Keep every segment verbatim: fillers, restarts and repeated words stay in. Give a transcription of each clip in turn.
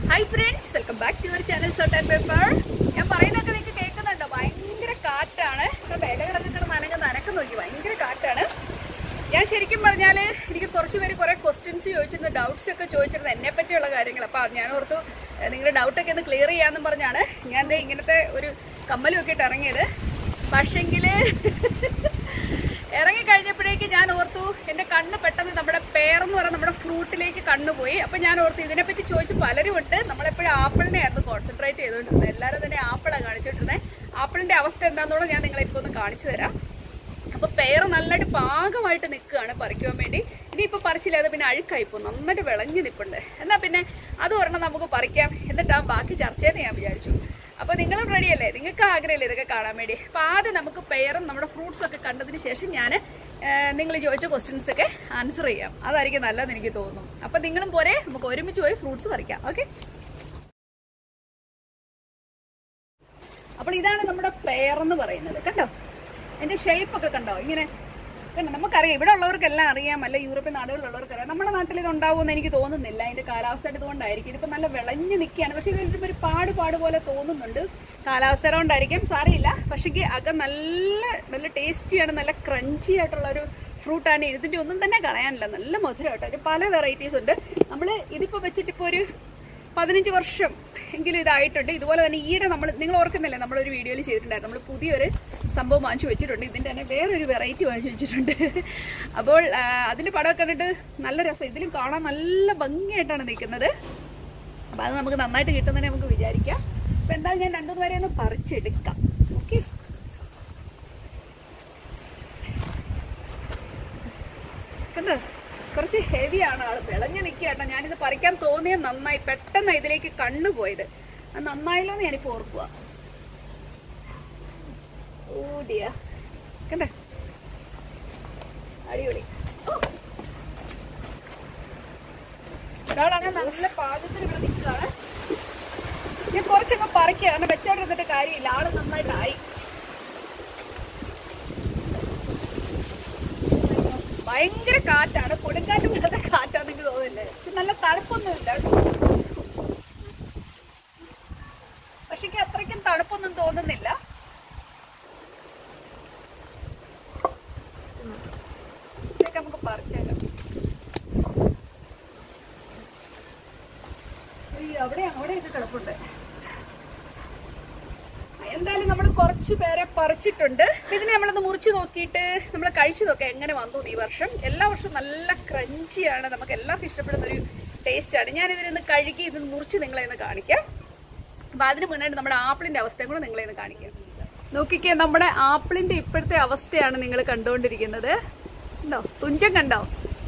Hi friends, welcome back to your channel Salt and Pepper. ഞാൻ പറയുന്നതൊക്കെ നിങ്ങൾക്ക് കേൾക്കുന്നുണ്ടോ? ഭയങ്കര കാറ്റാണ്. ഇല കിടന്നിട്ട് നനങ്ങ നനക്കം നോക്കി ഭയങ്കര കാറ്റാണ്. ഞാൻ ശരിക്കും പറഞ്ഞാൽ എനിക്ക് കുറച്ച് പേര് കുറേ ക്വസ്റ്റ്യൻസ് ചോദിച്ചിരുന്നു, ഡൗട്ട്സ് ഒക്കെ ചോദിച്ചിരുന്നു എന്നെ പറ്റിയുള്ള കാര്യങ്ങൾ. അപ്പോൾ ഞാൻ ഓർത്തു നിങ്ങളുടെ ഡൗട്ടൊക്കെ ഒന്ന് ക്ലിയർ ചെയ്യാമെന്നും പറഞ്ഞാണ് ഞാൻ ഇങ്ങനത്തെ ഒരു കമ്മലും ഒക്കെ ഇട്ട് ഇറങ്ങിയത്. പക്ഷെങ്കിൽ ഇറങ്ങിക്കഴിഞ്ഞപ്പോഴേക്ക് ഞാൻ ഓർത്തു എൻ്റെ കണ്ണ് പെട്ടെന്ന് നമ്മുടെ പേരെന്ന് പറയുന്ന നമ്മുടെ ഫ്രൂട്ടിലേക്ക് കണ്ണുപോയി. അപ്പം ഞാൻ ഓർത്തു ഇതിനെപ്പറ്റി ചോദിച്ചു പലരും ഉണ്ട്. നമ്മളെപ്പോഴും ആപ്പിളിനെ ആയിരുന്നു കോൺസെൻട്രേറ്റ് ചെയ്തുകൊണ്ടിരുന്നത്. എല്ലാവരും തന്നെ ആപ്പിളാണ് കാണിച്ചുകൊണ്ടിരുന്നത്. ആപ്പിളിൻ്റെ അവസ്ഥ എന്താണെന്നുള്ളത് ഞാൻ നിങ്ങളെ ഇപ്പോൾ ഒന്ന് കാണിച്ചു തരാം. അപ്പോൾ പേര് നല്ലതായിട്ട് പാകമായിട്ട് നിൽക്കുകയാണ് പറിക്കുവാൻ വേണ്ടി. ഇനിയിപ്പോൾ പറിച്ചില്ലാതെ പിന്നെ അഴുക്കായിപ്പോൾ നന്നായിട്ട് വിളഞ്ഞു നിൽപ്പുണ്ട്. എന്നാൽ പിന്നെ അത് ഒരെണ്ണം നമുക്ക് പറിക്കാം, എന്നിട്ടാ ബാക്കി ചർച്ചയെന്ന് ഞാൻ വിചാരിച്ചു. അപ്പോൾ നിങ്ങളും റെഡിയല്ലേ? നിങ്ങൾക്ക് ആഗ്രഹമില്ലേ ഇതൊക്കെ കാണാൻ വേണ്ടി? അപ്പോൾ ആദ്യം നമുക്ക് പെയറും നമ്മുടെ ഫ്രൂട്ട്സ് ഒക്കെ കണ്ടതിന് ശേഷം ഞാൻ നിങ്ങൾ ചോദിച്ച ക്വസ്റ്റ്യൻസ് ഒക്കെ ആൻസർ ചെയ്യാം. അതായിരിക്കും നല്ലതെന്ന് എനിക്ക് തോന്നുന്നു. അപ്പോൾ നിങ്ങളും പോരെ, നമുക്ക് ഒരുമിച്ച് പോയി ഫ്രൂട്ട്സ് പറിക്കാം. ഓക്കെ, അപ്പോൾ ഇതാണ് നമ്മുടെ പെയറെന്ന് പറയുന്നത്. കണ്ടോ എൻ്റെ ഷേപ്പ് ഒക്കെ കണ്ടോ? ഇങ്ങനെ കണ്ടോ? നമുക്കറിയാം, ഇവിടെ ഉള്ളവർക്കെല്ലാം അറിയാം, അല്ല യൂറോപ്യൻ നാടുകളിലുള്ളവർക്ക് അറിയാം. നമ്മുടെ നാട്ടിൽ ഇത് ഉണ്ടാവുമെന്ന് എനിക്ക് തോന്നുന്നില്ല. അതിൻ്റെ കാലാവസ്ഥ ഇതുകൊണ്ടായിരിക്കും. ഇതിപ്പോൾ നല്ല വിളഞ്ഞ് നിൽക്കുകയാണ്. പക്ഷേ ഇതിലിപ്പോൾ ഒരു പാട് പാട് പോലെ തോന്നുന്നുണ്ട്. കാലാവസ്ഥ കൊണ്ടായിരിക്കും, സാരമില്ല. പക്ഷേ അകം നല്ല നല്ല ടേസ്റ്റിയാണ്, നല്ല ക്രഞ്ചി ആയിട്ടുള്ളൊരു ഫ്രൂട്ടാണ്. ഇതിൻ്റെ ഒന്നും തന്നെ കളയാനില്ല, നല്ല മധുരമായിട്ട്. അതിന് പല വെറൈറ്റീസ് ഉണ്ട്. നമ്മൾ ഇതിപ്പോൾ വെച്ചിട്ടിപ്പോൾ ഒരു പതിനഞ്ച് വർഷം എങ്കിലും ഇതായിട്ടുണ്ട്. ഇതുപോലെ തന്നെ ഈയിടെ നമ്മൾ നിങ്ങൾ ഓർക്കുന്നില്ലേ, നമ്മളൊരു വീഡിയോയിൽ ചെയ്തിട്ടുണ്ടായിരുന്നു. നമ്മൾ പുതിയൊരു സംഭവം വാങ്ങിച്ചു വെച്ചിട്ടുണ്ട്. ഇതിൻ്റെ തന്നെ വേറൊരു വെറൈറ്റി വാങ്ങിച്ചു വെച്ചിട്ടുണ്ട്. അപ്പോൾ അതിൻ്റെ പടമൊക്കെ കണ്ടിട്ട് നല്ല രസം. ഇതിലും കാണാൻ നല്ല ഭംഗിയായിട്ടാണ് നിൽക്കുന്നത്. അപ്പോൾ അത് നമുക്ക് നന്നായിട്ട് കിട്ടുന്നതിനെ നമുക്ക് വിചാരിക്കാം. അപ്പോൾ എന്തായാലും ഞാൻ രണ്ടു പേരെ ഒന്ന് പറിച്ചെടുക്കാം. ഓക്കെ, കണ്ടോ? കുറച്ച് ഹെവിയാണ്, ആൾ വിളഞ്ഞു നിൽക്കുക കേട്ടോ. ഞാനിത് പറിക്കാൻ തോന്നിയത് നന്നായി, പെട്ടെന്ന് ഇതിലേക്ക് കണ്ണു പോയത്. അത് നന്നായല്ലോ എന്ന് ഞാനിപ്പോൾ ഓർക്കുക. ഓടിയ കണ്ടേ, അടിപൊളി. ഒരാളാണ് നല്ല പാചകത്തിന് ഇവിടെ നിൽക്കുകയാണ്. ഞാൻ കുറച്ചൊക്കെ പറിക്കുക, കാരണം വെച്ചോണ്ടിരുന്നിട്ട് കാര്യമില്ല. ആള് നന്നായിട്ടായി. ഭയങ്കര കാറ്റാണ്, കൊടുങ്കാറ്റ് പോലത്തെ കാറ്റാന്ന് എനിക്ക് തോന്നുന്നില്ലേ. നല്ല തണുപ്പൊന്നുമില്ല, പക്ഷെ അത്രയ്ക്കും തണുപ്പൊന്നും തോന്നുന്നില്ല. ഇതൊക്കെ നമുക്ക് പറിച്ചേക്കാം. അവിടെ അവിടെയൊക്കെ കിടപ്പുണ്ട്. എന്തായാലും നമ്മൾ കുറച്ച് പേരെ പറിച്ചിട്ടുണ്ട്. ഇതിനെ നമ്മളൊന്ന് മുറിച്ച് നോക്കിയിട്ട് നമ്മൾ കഴിച്ചു നോക്കാം എങ്ങനെ വന്നു ഈ വർഷം. എല്ലാ വർഷവും നല്ല ക്രഞ്ചിയാണ്, നമുക്ക് എല്ലാവർക്കും ഇഷ്ടപ്പെടുന്ന ഒരു ടേസ്റ്റാണ്. ഞാനിതിനൊന്ന് കഴുകി ഇത് മുറിച്ച് നിങ്ങളെ ഒന്ന് കാണിക്കാം. അപ്പം അതിന് മുന്നായിട്ട് നമ്മുടെ ആപ്പിളിന്റെ അവസ്ഥയും കൂടെ നിങ്ങളെ ഒന്ന് കാണിക്കാം. നോക്കിക്കേ, നമ്മുടെ ആപ്പിളിന്റെ ഇപ്പോഴത്തെ അവസ്ഥയാണ് നിങ്ങൾ കണ്ടുകൊണ്ടിരിക്കുന്നത്. ഉണ്ടോ? തുഞ്ചം കണ്ടോ?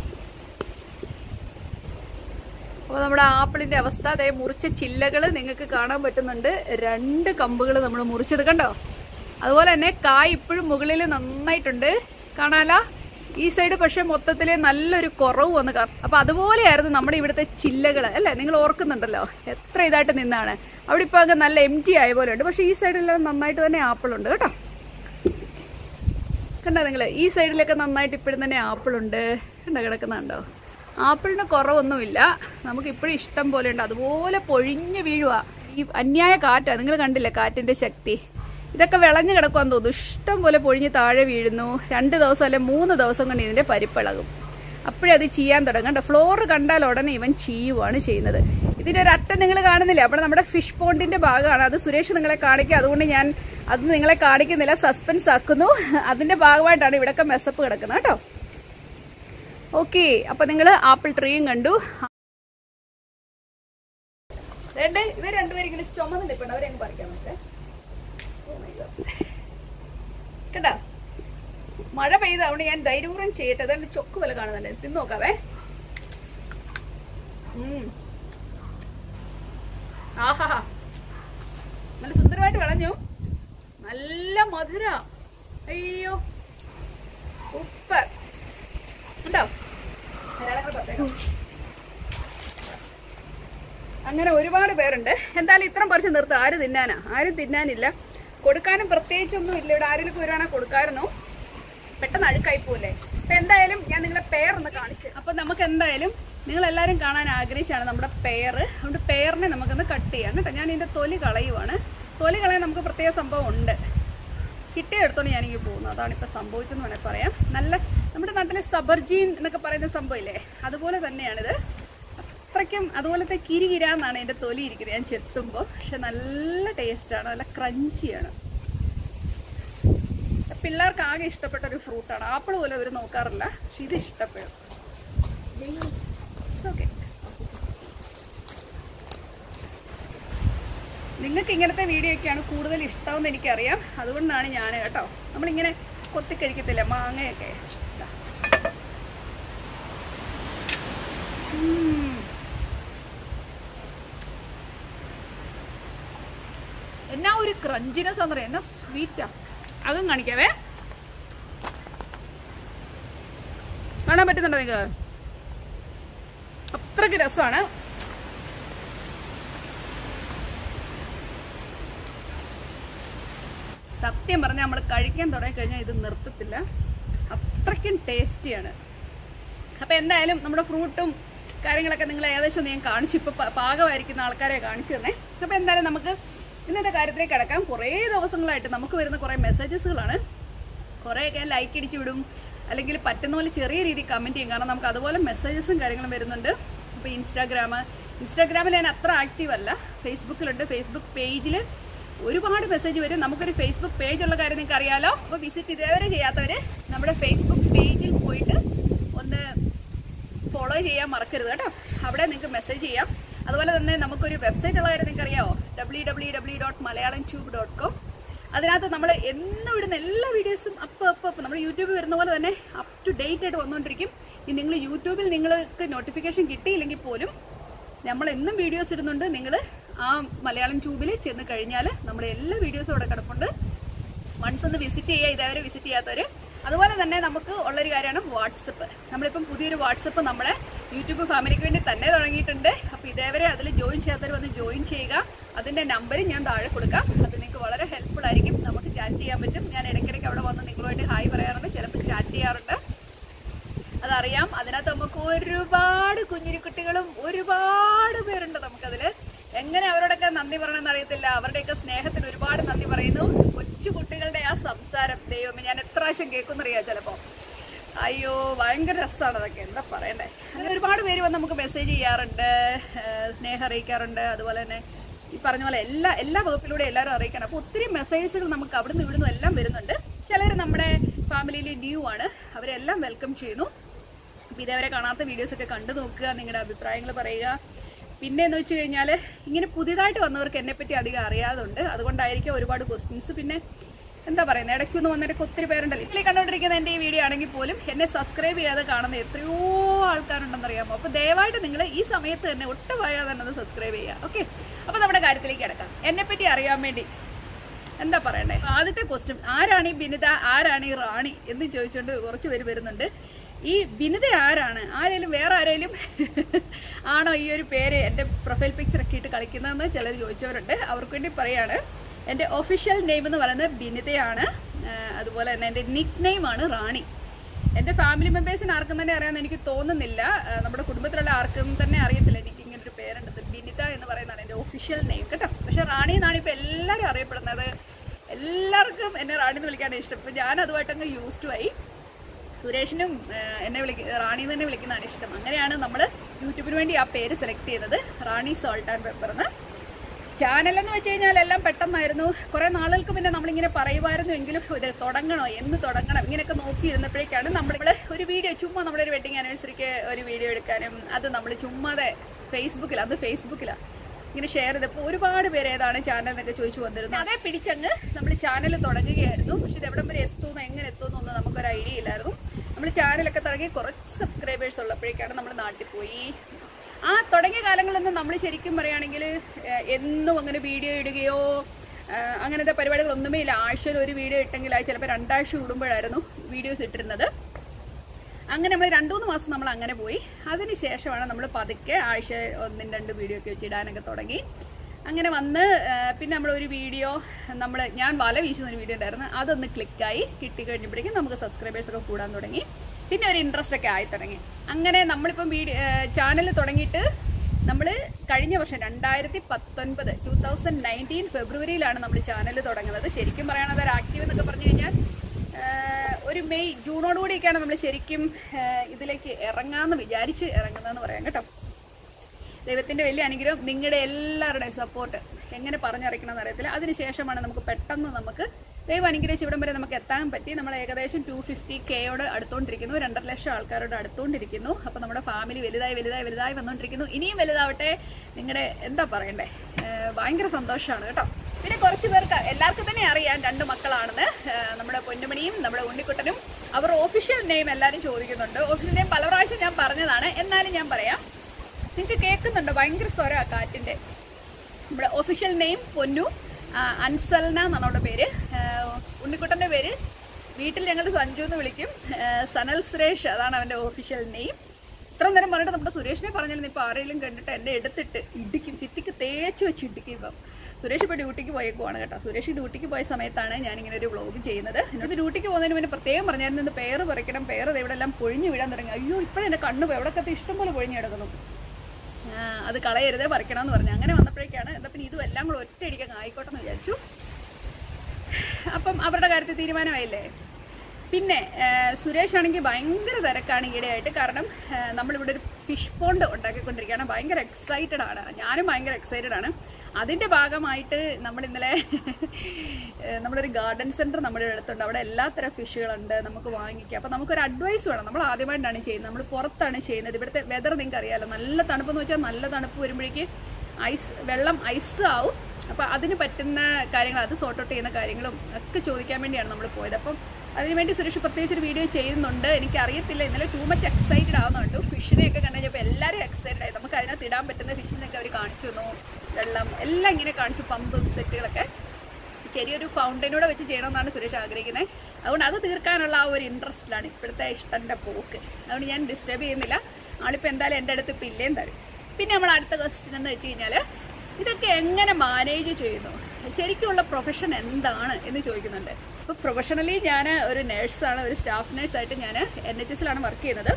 അപ്പോൾ നമ്മുടെ ആപ്പിളിന്റെ അവസ്ഥ, അതായത് മുറിച്ച ചില്ലകൾ നിങ്ങൾക്ക് കാണാൻ പറ്റുന്നുണ്ട്. രണ്ട് കമ്പുകൾ നമ്മൾ മുറിച്ചത് കണ്ടോ? അതുപോലെ തന്നെ കായ് ഇപ്പോഴും മുകളിൽ നന്നായിട്ടുണ്ട്, കാണാല. ഈ സൈഡ് പക്ഷെ മൊത്തത്തില് നല്ലൊരു കുറവ് വന്ന് കാണും. അപ്പൊ അതുപോലെയായിരുന്നു നമ്മുടെ ഇവിടുത്തെ ചില്ലകൾ, അല്ലേ? നിങ്ങൾ ഓർക്കുന്നുണ്ടല്ലോ എത്ര ഇതായിട്ട് നിന്നാണ്. അവിടെ ഇപ്പൊ അങ്ങ് നല്ല എം ടി ആയ പോലെ ഉണ്ട്. പക്ഷെ ഈ സൈഡിലെല്ലാം നന്നായിട്ട് തന്നെ ആപ്പിൾ ഉണ്ട് കേട്ടോ. കണ്ടോ നിങ്ങൾ? ഈ സൈഡിലൊക്കെ നന്നായിട്ട് ഇപ്പോഴും തന്നെ ആപ്പിൾ ഉണ്ട്. കണ്ടോ കിടക്കുന്നുണ്ടോ? ആപ്പിളിന് കുറവൊന്നുമില്ല, നമുക്ക് ഇപ്പോഴും ഇഷ്ടം പോലെ ഉണ്ട്. അതുപോലെ പൊഴിഞ്ഞ് വീഴുക. ഈ അന്യായ കാറ്റാ, നിങ്ങൾ കണ്ടില്ലേ കാറ്റിന്റെ ശക്തി. ഇതൊക്കെ വിളഞ്ഞു കിടക്കുവാന്ന് തോന്നുന്നു. ഇഷ്ടം പോലെ പൊഴിഞ്ഞ് താഴെ വീഴുന്നു. രണ്ട് ദിവസം അല്ലെ മൂന്ന് ദിവസം കൊണ്ട് ഇതിന്റെ പരിപ്പിളകും. അപ്പോഴേ അത് ചെയ്യാൻ തുടങ്ങണ്ട. ഫ്ലോർ കണ്ടാൽ ഉടനെ ഇവൻ ചെയ്യുവാണ് ചെയ്യുന്നത്. ഇതിന്റെ ഒരു അറ്റം നിങ്ങൾ കാണുന്നില്ല, അവിടെ നമ്മുടെ ഫിഷ് പോണ്ടിന്റെ ഭാഗമാണ്. അത് സുരേഷ് നിങ്ങളെ കാണിക്കുക, അതുകൊണ്ട് ഞാൻ അത് നിങ്ങളെ കാണിക്കുന്നില്ല, സസ്പെൻസ് ആക്കുന്നു. അതിന്റെ ഭാഗമായിട്ടാണ് ഇവിടെയൊക്കെ മെസ്സപ്പ് കിടക്കുന്നത് കേട്ടോ. ഓക്കെ, അപ്പൊ നിങ്ങൾ ആപ്പിൾ ട്രീയും കണ്ടു. ഇവർ രണ്ടുപേരും ഇങ്ങനെ ചുമന്ന് നിൽപ്പുണ്ട്, അവരെ പറിക്കാൻ പറ്റേ. കേട്ടോ, മഴ പെയ്ത് അതുകൊണ്ട് ഞാൻ ധൈര്യപൂർവ്വം ചെയ്യട്ടെ. അതുകൊണ്ട് ചൊക്ക് പോലെ കാണുന്നുണ്ട്, തിന്ന് നോക്കാവേ. ആഹാ, നല്ല സുന്ദരമായിട്ട് വിളഞ്ഞു, നല്ല മധുര. അയ്യോ സൂപ്പർ. ഉണ്ടോ? അങ്ങനെ ഒരുപാട് പേരുണ്ട്. എന്തായാലും ഇത്രയും പറിച്ച് നിർത്തുക. ആര് തിന്നാനാ? ആരും തിന്നാനില്ല, കൊടുക്കാനും പ്രത്യേകിച്ചൊന്നും ഇല്ല. ഇവിടെ ആരെങ്കിലും വരുവാണെങ്കിൽ കൊടുക്കായിരുന്നു, പെട്ടെന്ന് അഴുക്കായി പോലെ. അപ്പൊ എന്തായാലും ഞാൻ നിങ്ങളെ പേരൊന്ന് കാണിച്ചു. അപ്പൊ നമുക്ക് എന്തായാലും നിങ്ങളെല്ലാവരും കാണാൻ ആഗ്രഹിച്ചാണ് നമ്മുടെ പെയർ. അതുകൊണ്ട് പെയറിനെ നമുക്കൊന്ന് കട്ട് ചെയ്യാം കേട്ടോ. ഞാൻ ഇതിൻ്റെ തൊലി കളയുവാണ്. തൊലി കളയാൻ നമുക്ക് പ്രത്യേക സംഭവം ഉണ്ട്. കിട്ടിയ എടുത്തോണ്ട് ഞാനിങ്ങനെ പോകുന്നു. അതാണ് ഇപ്പോൾ സംഭവിച്ചെന്ന് വേണമെങ്കിൽ പറയാം. നല്ല നമ്മുടെ നാട്ടിലെ സബർജീൻ എന്നൊക്കെ പറയുന്ന സംഭവമില്ലേ, അതുപോലെ തന്നെയാണിത്. അത്രയ്ക്കും അതുപോലത്തെ കിരികിരാന്നാണ് എൻ്റെ തൊലി ഇരിക്കുന്നത് ഞാൻ ചെത്തുമ്പോൾ. പക്ഷെ നല്ല ടേസ്റ്റാണ്, നല്ല ക്രഞ്ചിയാണ്. പിള്ളേർക്ക് ആകെ ഇഷ്ടപ്പെട്ട ഒരു ഫ്രൂട്ടാണ്. ആപ്പിൾ പോലെ അവർ നോക്കാറില്ല, പക്ഷെ ഇത് ഇഷ്ടപ്പെടും. ഓക്കെ, നിങ്ങൾക്ക് ഇങ്ങനത്തെ വീഡിയോ ഒക്കെയാണ് കൂടുതൽ ഇഷ്ടമെന്ന് എനിക്കറിയാം. അതുകൊണ്ടാണ് ഞാൻ കേട്ടോ നമ്മളിങ്ങനെ കൊത്തിക്കഴിക്കത്തില്ല മാങ്ങയൊക്കെ. എന്നാ ഒരു ക്രഞ്ചിനെസ് എന്ന് പറയാം, എന്നാ സ്വീറ്റാ. അതും കാണിക്കാവേ. കാണാൻ പറ്റുന്നുണ്ടോ നിങ്ങൾക്ക്? അത്രയ്ക്ക് രസമാണ്. സത്യം പറഞ്ഞാൽ നമ്മൾ കഴിക്കാൻ തുടങ്ങി കഴിഞ്ഞാൽ ഇത് നിർത്തത്തില്ല, അത്രയ്ക്കും ടേസ്റ്റിയാണ്. അപ്പം എന്തായാലും നമ്മുടെ ഫ്രൂട്ടും കാര്യങ്ങളൊക്കെ നിങ്ങൾ ഏകദേശം ഞാൻ കാണിച്ചു. ഇപ്പോൾ പാകമായിരിക്കുന്ന ആൾക്കാരെ കാണിച്ചു തന്നെ. അപ്പം എന്തായാലും നമുക്ക് ഇന്നത്തെ കാര്യത്തിലേക്ക് കിടക്കാം. കുറേ ദിവസങ്ങളായിട്ട് നമുക്ക് വരുന്ന കുറേ മെസ്സേജസുകളാണ്. കുറേയൊക്കെ ലൈക്ക് അടിച്ചു വിടും, അല്ലെങ്കിൽ പറ്റുന്ന പോലെ ചെറിയ രീതിയിൽ കമൻറ്റ് ചെയ്യും. കാരണം നമുക്ക് അതുപോലെ മെസ്സേജസും കാര്യങ്ങളും വരുന്നുണ്ട്. അപ്പോൾ ഇൻസ്റ്റാഗ്രാം ഇൻസ്റ്റാഗ്രാമിൽ ഞാൻ അത്ര ആക്റ്റീവ് അല്ല. ഫേസ്ബുക്കിലുണ്ട്. ഫേസ്ബുക്ക് പേജിൽ ഒരുപാട് മെസ്സേജ് വരും. നമുക്കൊരു ഫേസ്ബുക്ക് പേജ് ഉള്ള കാര്യം നിങ്ങൾക്ക് അറിയാലോ. അപ്പോൾ വിസിറ്റ് ഇതേവരെ ചെയ്യാത്തവർ നമ്മുടെ ഫേസ്ബുക്ക് പേജിൽ പോയിട്ട് ഒന്ന് ഫോളോ ചെയ്യാൻ മറക്കരുത് കേട്ടോ. അവിടെ നിങ്ങൾക്ക് മെസ്സേജ് ചെയ്യാം. അതുപോലെ തന്നെ നമുക്കൊരു വെബ്സൈറ്റ് ഉള്ള കാര്യം നിങ്ങൾക്ക് അറിയാമോ, W W W dot Malayalam tube dot com. അതിനകത്ത് നമ്മൾ എന്നും ഇടുന്ന എല്ലാ വീഡിയോസും അപ്പം അപ്പം അപ്പം നമ്മൾ യൂട്യൂബിൽ വരുന്ന പോലെ തന്നെ അപ് ടു ഡേറ്റ് ആയിട്ട് വന്നുകൊണ്ടിരിക്കും. ഇനി നിങ്ങൾ യൂട്യൂബിൽ നിങ്ങൾക്ക് നോട്ടിഫിക്കേഷൻ കിട്ടിയില്ലെങ്കിൽ പോലും നമ്മൾ എന്നും വീഡിയോസ് ഇടുന്നുണ്ട്. നിങ്ങൾ ആ മലയാളം ട്യൂബിൽ ചെന്ന് കഴിഞ്ഞാൽ നമ്മുടെ എല്ലാ വീഡിയോസും അവിടെ കിടപ്പുണ്ട്. വൺസ് ഒന്ന് വിസിറ്റ് ചെയ്യുക, ഇതേവരെ വിസിറ്റ് ചെയ്യാത്തവർ. അതുപോലെ തന്നെ നമുക്ക് ഉള്ളൊരു കാര്യമാണ് വാട്സപ്പ്. നമ്മളിപ്പം പുതിയൊരു വാട്സപ്പ് നമ്മുടെ യൂട്യൂബ് ഫാമിലിക്ക് വേണ്ടി തന്നെ തുടങ്ങിയിട്ടുണ്ട്. അപ്പോൾ ഇതേവരെ അതിൽ ജോയിൻ ചെയ്യാത്തവർ വന്ന് ജോയിൻ ചെയ്യുക. അതിൻ്റെ നമ്പർ ഞാൻ താഴെ കൊടുക്കാം. അത് നിങ്ങൾക്ക് വളരെ ഹെൽപ്ഫുൾ ആയിരിക്കും. നമുക്ക് ചാറ്റ് ചെയ്യാൻ പറ്റും. ഞാൻ ഇടയ്ക്കിടയ്ക്ക് അവിടെ വന്ന് നിങ്ങളുമായിട്ട് ഹായ് പറയാറുണ്ട്, ചിലപ്പോൾ ചാറ്റ് ചെയ്യാറുണ്ട്. അതറിയാം. അതിനകത്ത് നമുക്ക് ഒരുപാട് കുഞ്ഞിരിക്കുട്ടികളും ഒരുപാട് പേരുണ്ട്. നമുക്കതിൽ എങ്ങനെ അവരോടൊക്കെ നന്ദി പറയണമെന്ന് അറിയത്തില്ല. അവരുടെയൊക്കെ സ്നേഹത്തിന് ഒരുപാട് നന്ദി പറയുന്നു. കൊച്ചു കുട്ടികളുടെ ആ സംസാരം ദൈവമേ ഞാൻ എത്ര പ്രാവശ്യം കേൾക്കുമെന്നറിയാം ചിലപ്പോൾ. അയ്യോ ഭയങ്കര രസമാണ് അതൊക്കെ, എന്താ പറയണ്ടേ. അങ്ങനെ ഒരുപാട് പേര് വന്ന് നമുക്ക് മെസ്സേജ് ചെയ്യാറുണ്ട്, സ്നേഹം അറിയിക്കാറുണ്ട്. അതുപോലെ തന്നെ ഈ പറഞ്ഞ പോലെ എല്ലാ എല്ലാ വകുപ്പിലൂടെ എല്ലാവരും അറിയിക്കണം. അപ്പോൾ ഒത്തിരി മെസ്സേജസുകൾ നമുക്ക് അവിടുന്ന് ഇവിടുന്ന് എല്ലാം വരുന്നുണ്ട്. ചിലർ നമ്മുടെ ഫാമിലിയിൽ ന്യൂ ആണ്, അവരെല്ലാം വെൽക്കം ചെയ്യുന്നു. അപ്പോൾ ഇതേവരെ കാണാത്ത വീഡിയോസൊക്കെ കണ്ടു നോക്കുക, നിങ്ങളുടെ അഭിപ്രായങ്ങൾ പറയുക. പിന്നെ എന്ന് വെച്ച് കഴിഞ്ഞാൽ ഇങ്ങനെ പുതിയതായിട്ട് വന്നവർക്ക് എന്നെപ്പറ്റി അധികം അറിയാതുണ്ട്. അതുകൊണ്ടായിരിക്കും ഒരുപാട് ക്വസ്റ്റ്യൻസ്. പിന്നെ എന്താ പറയുന്നത്, ഇടയ്ക്കൊന്ന് വന്നിട്ട് ഒത്തിരി പേരുണ്ടല്ലോ. ഇപ്പോൾ കണ്ടുകൊണ്ടിരിക്കുന്ന എൻ്റെ ഈ വീഡിയോ ആണെങ്കിൽ പോലും എന്നെ സബ്സ്ക്രൈബ് ചെയ്യാതെ കാണുന്ന എത്രയോ ആൾക്കാരുണ്ടെന്നറിയാമോ. അപ്പോൾ ദയവായിട്ട് നിങ്ങൾ ഈ സമയത്ത് തന്നെ ഒട്ടും വയ്യാതെ തന്നെ ഒന്ന് സബ്സ്ക്രൈബ് ചെയ്യുക. ഓക്കെ, അപ്പോൾ നമ്മുടെ കാര്യത്തിലേക്ക് കിടക്കാം. എന്നെപ്പറ്റി അറിയാൻ വേണ്ടി എന്താ പറയണ്ടേ, ആദ്യത്തെ ക്വസ്റ്റ്യൻ, ആരാണ് ഈ ബിനിത, ആരാണ് ഈ റാണി എന്ന് ചോദിച്ചുകൊണ്ട് കുറച്ച് പേര് വരുന്നുണ്ട്. ഈ ബിനിത ആരാണ്? ആരെങ്കിലും വേറെ ആരെങ്കിലും ആണോ ഈ ഒരു പേര് എൻ്റെ പ്രൊഫൈൽ പിക്ചറൊക്കെ ഇട്ട് കളിക്കുന്നതെന്ന് ചിലർ ചോദിച്ചവരുണ്ട്. അവർക്ക് വേണ്ടി പറയാണ്, എൻ്റെ ഒഫീഷ്യൽ നെയിം എന്ന് പറയുന്നത് ബിനിതയാണ്. അതുപോലെ തന്നെ എൻ്റെ നിക് നെയിമാണ് റാണി. എൻ്റെ ഫാമിലി മെമ്പേഴ്സിന് ആർക്കും തന്നെ അറിയാമെന്ന് എനിക്ക് തോന്നുന്നില്ല. നമ്മുടെ കുടുംബത്തിലുള്ള ആർക്കും തന്നെ അറിയത്തില്ല എനിക്ക് ഇങ്ങനൊരു പേരുണ്ടത്. ബിനിത എന്ന് പറയുന്നതാണ് എൻ്റെ ഒഫീഷ്യൽ നെയിം കേട്ടോ. പക്ഷേ റാണി എന്നാണ് ഇപ്പോൾ എല്ലാവരും അറിയപ്പെടുന്നത്. എല്ലാവർക്കും എന്നെ റാണി എന്ന് വിളിക്കാൻ ഇഷ്ടം. ഇപ്പം ഞാൻ അതുമായിട്ടങ്ങ് യൂസ്ഡ് ആയി. സുരേഷിനും എന്നെ വിളിക്ക റാണി തന്നെ വിളിക്കുന്നതാണ് ഇഷ്ടം. അങ്ങനെയാണ് നമ്മൾ യൂട്യൂബിന് വേണ്ടി ആ പേര് സെലക്ട് ചെയ്തത്, റാണി സോൾട്ട് ആൻഡ് പെപ്പർ എന്ന്. ചാനലെന്ന് വെച്ച് കഴിഞ്ഞാൽ എല്ലാം പെട്ടെന്നായിരുന്നു. കുറേ നാളുകൾക്ക് പിന്നെ നമ്മളിങ്ങനെ പറയുമായിരുന്നു, എങ്കിലും ഇത് തുടങ്ങണോ, എന്ന് തുടങ്ങണം, ഇങ്ങനെയൊക്കെ നോക്കിയിരുന്നപ്പോഴേക്കാണ് നമ്മളിവിടെ ഒരു വീഡിയോ ചുമ്മാ നമ്മുടെ ഒരു വെഡിങ് ആനിവേഴ്സറിക്ക് ഒരു വീഡിയോ എടുക്കാനും അത് നമ്മൾ ചുമ്മാതെ ഫേസ്ബുക്കിൽ അത് ഫേസ്ബുക്കിലാണ് ഇങ്ങനെ ഷെയർ ചെയ്തപ്പോൾ ഒരുപാട് പേര് ഏതാണ് ചാനൽ എന്നൊക്കെ ചോദിച്ചു വന്നിരുന്നു. അതേ പിടിച്ചങ്ങ് നമ്മൾ ചാനൽ തുടങ്ങുകയായിരുന്നു. പക്ഷെ ഇത് എവിടം വരെ എത്തുമെന്ന് എങ്ങനെ എത്തുമെന്നൊന്നും നമുക്കൊരു ഐഡിയ ഇല്ലായിരുന്നു. നമ്മൾ ചാനലൊക്കെ തുടങ്ങി കുറച്ച് സബ്സ്ക്രൈബേഴ്സ് ഉള്ളപ്പോഴേക്കാണ് നമ്മൾ നാട്ടിൽ പോയി. ആ തുടങ്ങിയ കാലങ്ങളൊന്നും നമ്മൾ ശരിക്കും പറയുകയാണെങ്കിൽ എന്നും അങ്ങനെ വീഡിയോ ഇടുകയോ അങ്ങനത്തെ പരിപാടികളൊന്നുമേ ഇല്ല. ആഴ്ചയിൽ ഒരു വീഡിയോ ഇട്ടെങ്കിൽ അത് ചിലപ്പോൾ രണ്ടാഴ്ച കൂടുമ്പോഴായിരുന്നു വീഡിയോസ് ഇട്ടിരുന്നത്. അങ്ങനെ നമ്മൾ രണ്ടു മൂന്ന് മാസം നമ്മൾ അങ്ങനെ പോയി. അതിന് ശേഷമാണ് നമ്മൾ പതുക്കെ ആഴ്ച ഒന്നും രണ്ട് വീഡിയോ ഒക്കെ വെച്ച് ഇടാനൊക്കെ തുടങ്ങി. അങ്ങനെ വന്ന് പിന്നെ നമ്മളൊരു വീഡിയോ നമ്മൾ ഞാൻ വല വീശുന്നൊരു വീഡിയോ ഉണ്ടായിരുന്നു, അതൊന്ന് ക്ലിക്കായി കിട്ടിക്കഴിഞ്ഞപ്പോഴേക്കും നമുക്ക് സബ്സ്ക്രൈബേഴ്സൊക്കെ കൂടാൻ തുടങ്ങി. പിന്നെ ഒരു ഇൻട്രസ്റ്റ് ഒക്കെ ആയി തുടങ്ങി. അങ്ങനെ നമ്മളിപ്പം വീഡിയോ ചാനൽ തുടങ്ങിയിട്ട് നമ്മൾ കഴിഞ്ഞ വർഷം രണ്ടായിരത്തി പത്തൊൻപത് ടൂ തൗസൻഡ് നയൻറ്റീൻ ഫെബ്രുവരിയിലാണ് നമ്മൾ ചാനൽ തുടങ്ങുന്നത്. ശരിക്കും പറയുന്നത് ഒരു ആക്റ്റീവ് എന്നൊക്കെ പറഞ്ഞു കഴിഞ്ഞാൽ ഒരു മെയ് ജൂണോടുകൂടിയൊക്കെയാണ് നമ്മൾ ശരിക്കും ഇതിലേക്ക് ഇറങ്ങാമെന്ന് വിചാരിച്ച് ഇറങ്ങുന്നതെന്ന് പറയാം കേട്ടോ. ദൈവത്തിൻ്റെ വലിയ അനുഗ്രഹം, നിങ്ങളുടെ എല്ലാവരുടെയും സപ്പോർട്ട് എങ്ങനെ പറഞ്ഞറിയിക്കണമെന്ന് അറിയത്തില്ല. അതിനുശേഷമാണ് നമുക്ക് പെട്ടെന്ന് നമുക്ക് ദൈവം അനുഗ്രഹിച്ച് ഇവിടം വരെ നമുക്ക് എത്താൻ പറ്റി. നമ്മൾ ഏകദേശം ടു ഫിഫ്റ്റി കെയോട് അടുത്തോണ്ടിരിക്കുന്നു, രണ്ടര ലക്ഷം ആൾക്കാരോട് അടുത്തോണ്ടിരിക്കുന്നു. അപ്പോൾ നമ്മുടെ ഫാമിലി വലുതായി വലുതായി വലുതായി വന്നുകൊണ്ടിരിക്കുന്നു. ഇനിയും വലുതാവട്ടെ. നിങ്ങളുടെ എന്താ പറയണ്ടേ, ഭയങ്കര സന്തോഷമാണ് കേട്ടോ. പിന്നെ കുറച്ച് പേർക്ക് എല്ലാവർക്കും തന്നെ അറിയാം രണ്ട് മക്കളാണെന്ന്. നമ്മുടെ പൊന്നുമണിയും നമ്മുടെ ഉണ്ണിക്കുട്ടനും. അവർ ഒഫീഷ്യൽ നെയിം എല്ലാവരും ചോദിക്കുന്നുണ്ട്. ഒഫീഷ്യൽ നെയിം പല പ്രാവശ്യം ഞാൻ പറഞ്ഞതാണ്, എന്നാലും ഞാൻ പറയാം. നിങ്ങൾക്ക് കേൾക്കുന്നുണ്ടോ? ഭയങ്കര സ്വര കാറ്റിൻ്റെ. നമ്മുടെ ഒഫീഷ്യൽ നെയിം പൊന്നു, അൻസൽന എന്നാണ് അവളുടെ പേര്. ഉണ്ണിക്കുട്ടൻ്റെ പേര് വീട്ടിൽ ഞങ്ങൾ സഞ്ജു എന്ന് വിളിക്കും. സനൽ സുരേഷ് അതാണ് അവൻ്റെ ഒഫീഷ്യൽ നെയിം. ഇത്ര നേരം പറഞ്ഞിട്ട് നമ്മുടെ സുരേഷിനെ പറഞ്ഞാലും ഇപ്പോൾ ആരെങ്കിലും കണ്ടിട്ട് എന്നെ എടുത്തിട്ട് ഇടിക്കും, ഭിത്തിക്ക് തേച്ച് വെച്ച് ഇടിക്കും. ഇപ്പം സുരേഷ് ഇപ്പോൾ ഡ്യൂട്ടിക്ക് പോയേക്കുവാണ് കേട്ടോ. സുരേഷ് ഡ്യൂട്ടിക്ക് പോയ സമയത്താണ് ഞാനിങ്ങനെ ഒരു വ്ളോഗ് ചെയ്യുന്നത്. എന്നോട് ഡ്യൂട്ടിക്ക് പോകുന്നതിന് മുന്നേ പ്രത്യേകം പറഞ്ഞായിരുന്നു ഇന്ന് പേര് പറിക്കണം, പേര് ഇവിടെ എല്ലാം പൊഴിഞ്ഞു വീഴാൻ തുടങ്ങി. അയ്യോ ഇപ്പോഴെന്നെ കണ്ണു പോയി, എവിടെയൊക്കെ ഇഷ്ടംപോലെ പൊഴിഞ്ഞു കിടക്കുന്നു, അത് കളയരുതേ പറിക്കണമെന്ന് പറഞ്ഞു. അങ്ങനെ വന്നപ്പോഴേക്കാണ് എന്താ പിന്നെ ഇതും എല്ലാം കൂടെ ഒറ്റയടിക്കാൻ ആയിക്കോട്ടെ എന്ന് വിചാരിച്ചു. അപ്പം അവരുടെ കാര്യത്തിൽ തീരുമാനമായില്ലേ. പിന്നെ സുരേഷ് ആണെങ്കിൽ ഭയങ്കര തിരക്കാണ് ഈയിടെയായിട്ട്. കാരണം നമ്മളിവിടെ ഒരു ഫിഷ് പോണ്ട് ഉണ്ടാക്കിക്കൊണ്ടിരിക്കുകയാണ്. ഭയങ്കര എക്സൈറ്റഡ് ആണ്, ഞാനും ഭയങ്കര എക്സൈറ്റഡ് ആണ്. അതിൻ്റെ ഭാഗമായിട്ട് നമ്മൾ ഇന്നലെ നമ്മളൊരു ഗാർഡൻ സെൻറ്റർ നമ്മുടെ അടുത്തുണ്ട്. അവിടെ എല്ലാത്തരം ഫിഷുകളുണ്ട്, നമുക്ക് വാങ്ങിക്കാം. അപ്പോൾ നമുക്കൊരു അഡ്വൈസ് വേണം. നമ്മൾ ആദ്യമായിട്ടാണ് ചെയ്യുന്നത്, നമ്മൾ പുറത്താണ് ചെയ്യുന്നത്. ഇവിടുത്തെ വെതർ നിങ്ങൾക്ക് അറിയാമല്ലോ, നല്ല തണുപ്പെന്ന് വെച്ചാൽ നല്ല തണുപ്പ് വരുമ്പോഴേക്ക് ഐസ് വെള്ളം ഐസ് ആവും. അപ്പോൾ അതിന് പറ്റുന്ന കാര്യങ്ങൾ, അത് സോർട്ട് ഔട്ട് ചെയ്യുന്ന കാര്യങ്ങളും ഒക്കെ ചോദിക്കാൻ വേണ്ടിയാണ് നമ്മൾ പോയത്. അപ്പം അതിനുവേണ്ടി സുരേഷ് പ്രത്യേകിച്ച് ഒരു വീഡിയോ ചെയ്യുന്നുണ്ട്. എനിക്കറിയത്തില്ല, ഇന്നലെ ടൂ മച്ച് എക്സൈറ്റഡ് ആവുന്നുണ്ട്. ഫിഷിനെയൊക്കെ കണ്ടു കഴിഞ്ഞപ്പോൾ എല്ലാവരും എക്സൈറ്റഡ് ആയി. നമുക്ക് അതിനകത്ത് ഇടാൻ പറ്റുന്ന ഫിഷിനൊക്കെ അവർ കാണിച്ചു തന്നു, വെള്ളം എല്ലാം ഇങ്ങനെ കാണിച്ചു, പമ്പും സെറ്റുകളൊക്കെ. ചെറിയൊരു ഫൗണ്ടൈനൂടെ വെച്ച് ചെയ്യണമെന്നാണ് സുരേഷ് ആഗ്രഹിക്കുന്നത്. അതുകൊണ്ട് അത് തീർക്കാനുള്ള ആ ഒരു ഇൻട്രസ്റ്റിലാണ് ഇപ്പോഴത്തെ ഇഷ്ടൻ്റെ പോക്ക്. അതുകൊണ്ട് ഞാൻ ഡിസ്റ്റർബ് ചെയ്യുന്നില്ല. ആളിപ്പോൾ എന്തായാലും എൻ്റെ അടുത്ത് ഇപ്പം ഇല്ലേം തരും. പിന്നെ നമ്മൾ അടുത്ത ക്വസ്റ്റ്യൻ എന്ന് വെച്ച് കഴിഞ്ഞാൽ ഇതൊക്കെ എങ്ങനെ മാനേജ് ചെയ്യുന്നു, ശരിക്കുമുള്ള പ്രൊഫഷൻ എന്താണ് എന്ന് ചോദിക്കുന്നുണ്ട്. അപ്പോൾ പ്രൊഫഷണലി ഞാൻ ഒരു നേഴ്സാണ്, ഒരു സ്റ്റാഫ് നേഴ്സായിട്ട് ഞാൻ എൻ എച്ച് എസിലാണ് വർക്ക് ചെയ്യുന്നത്.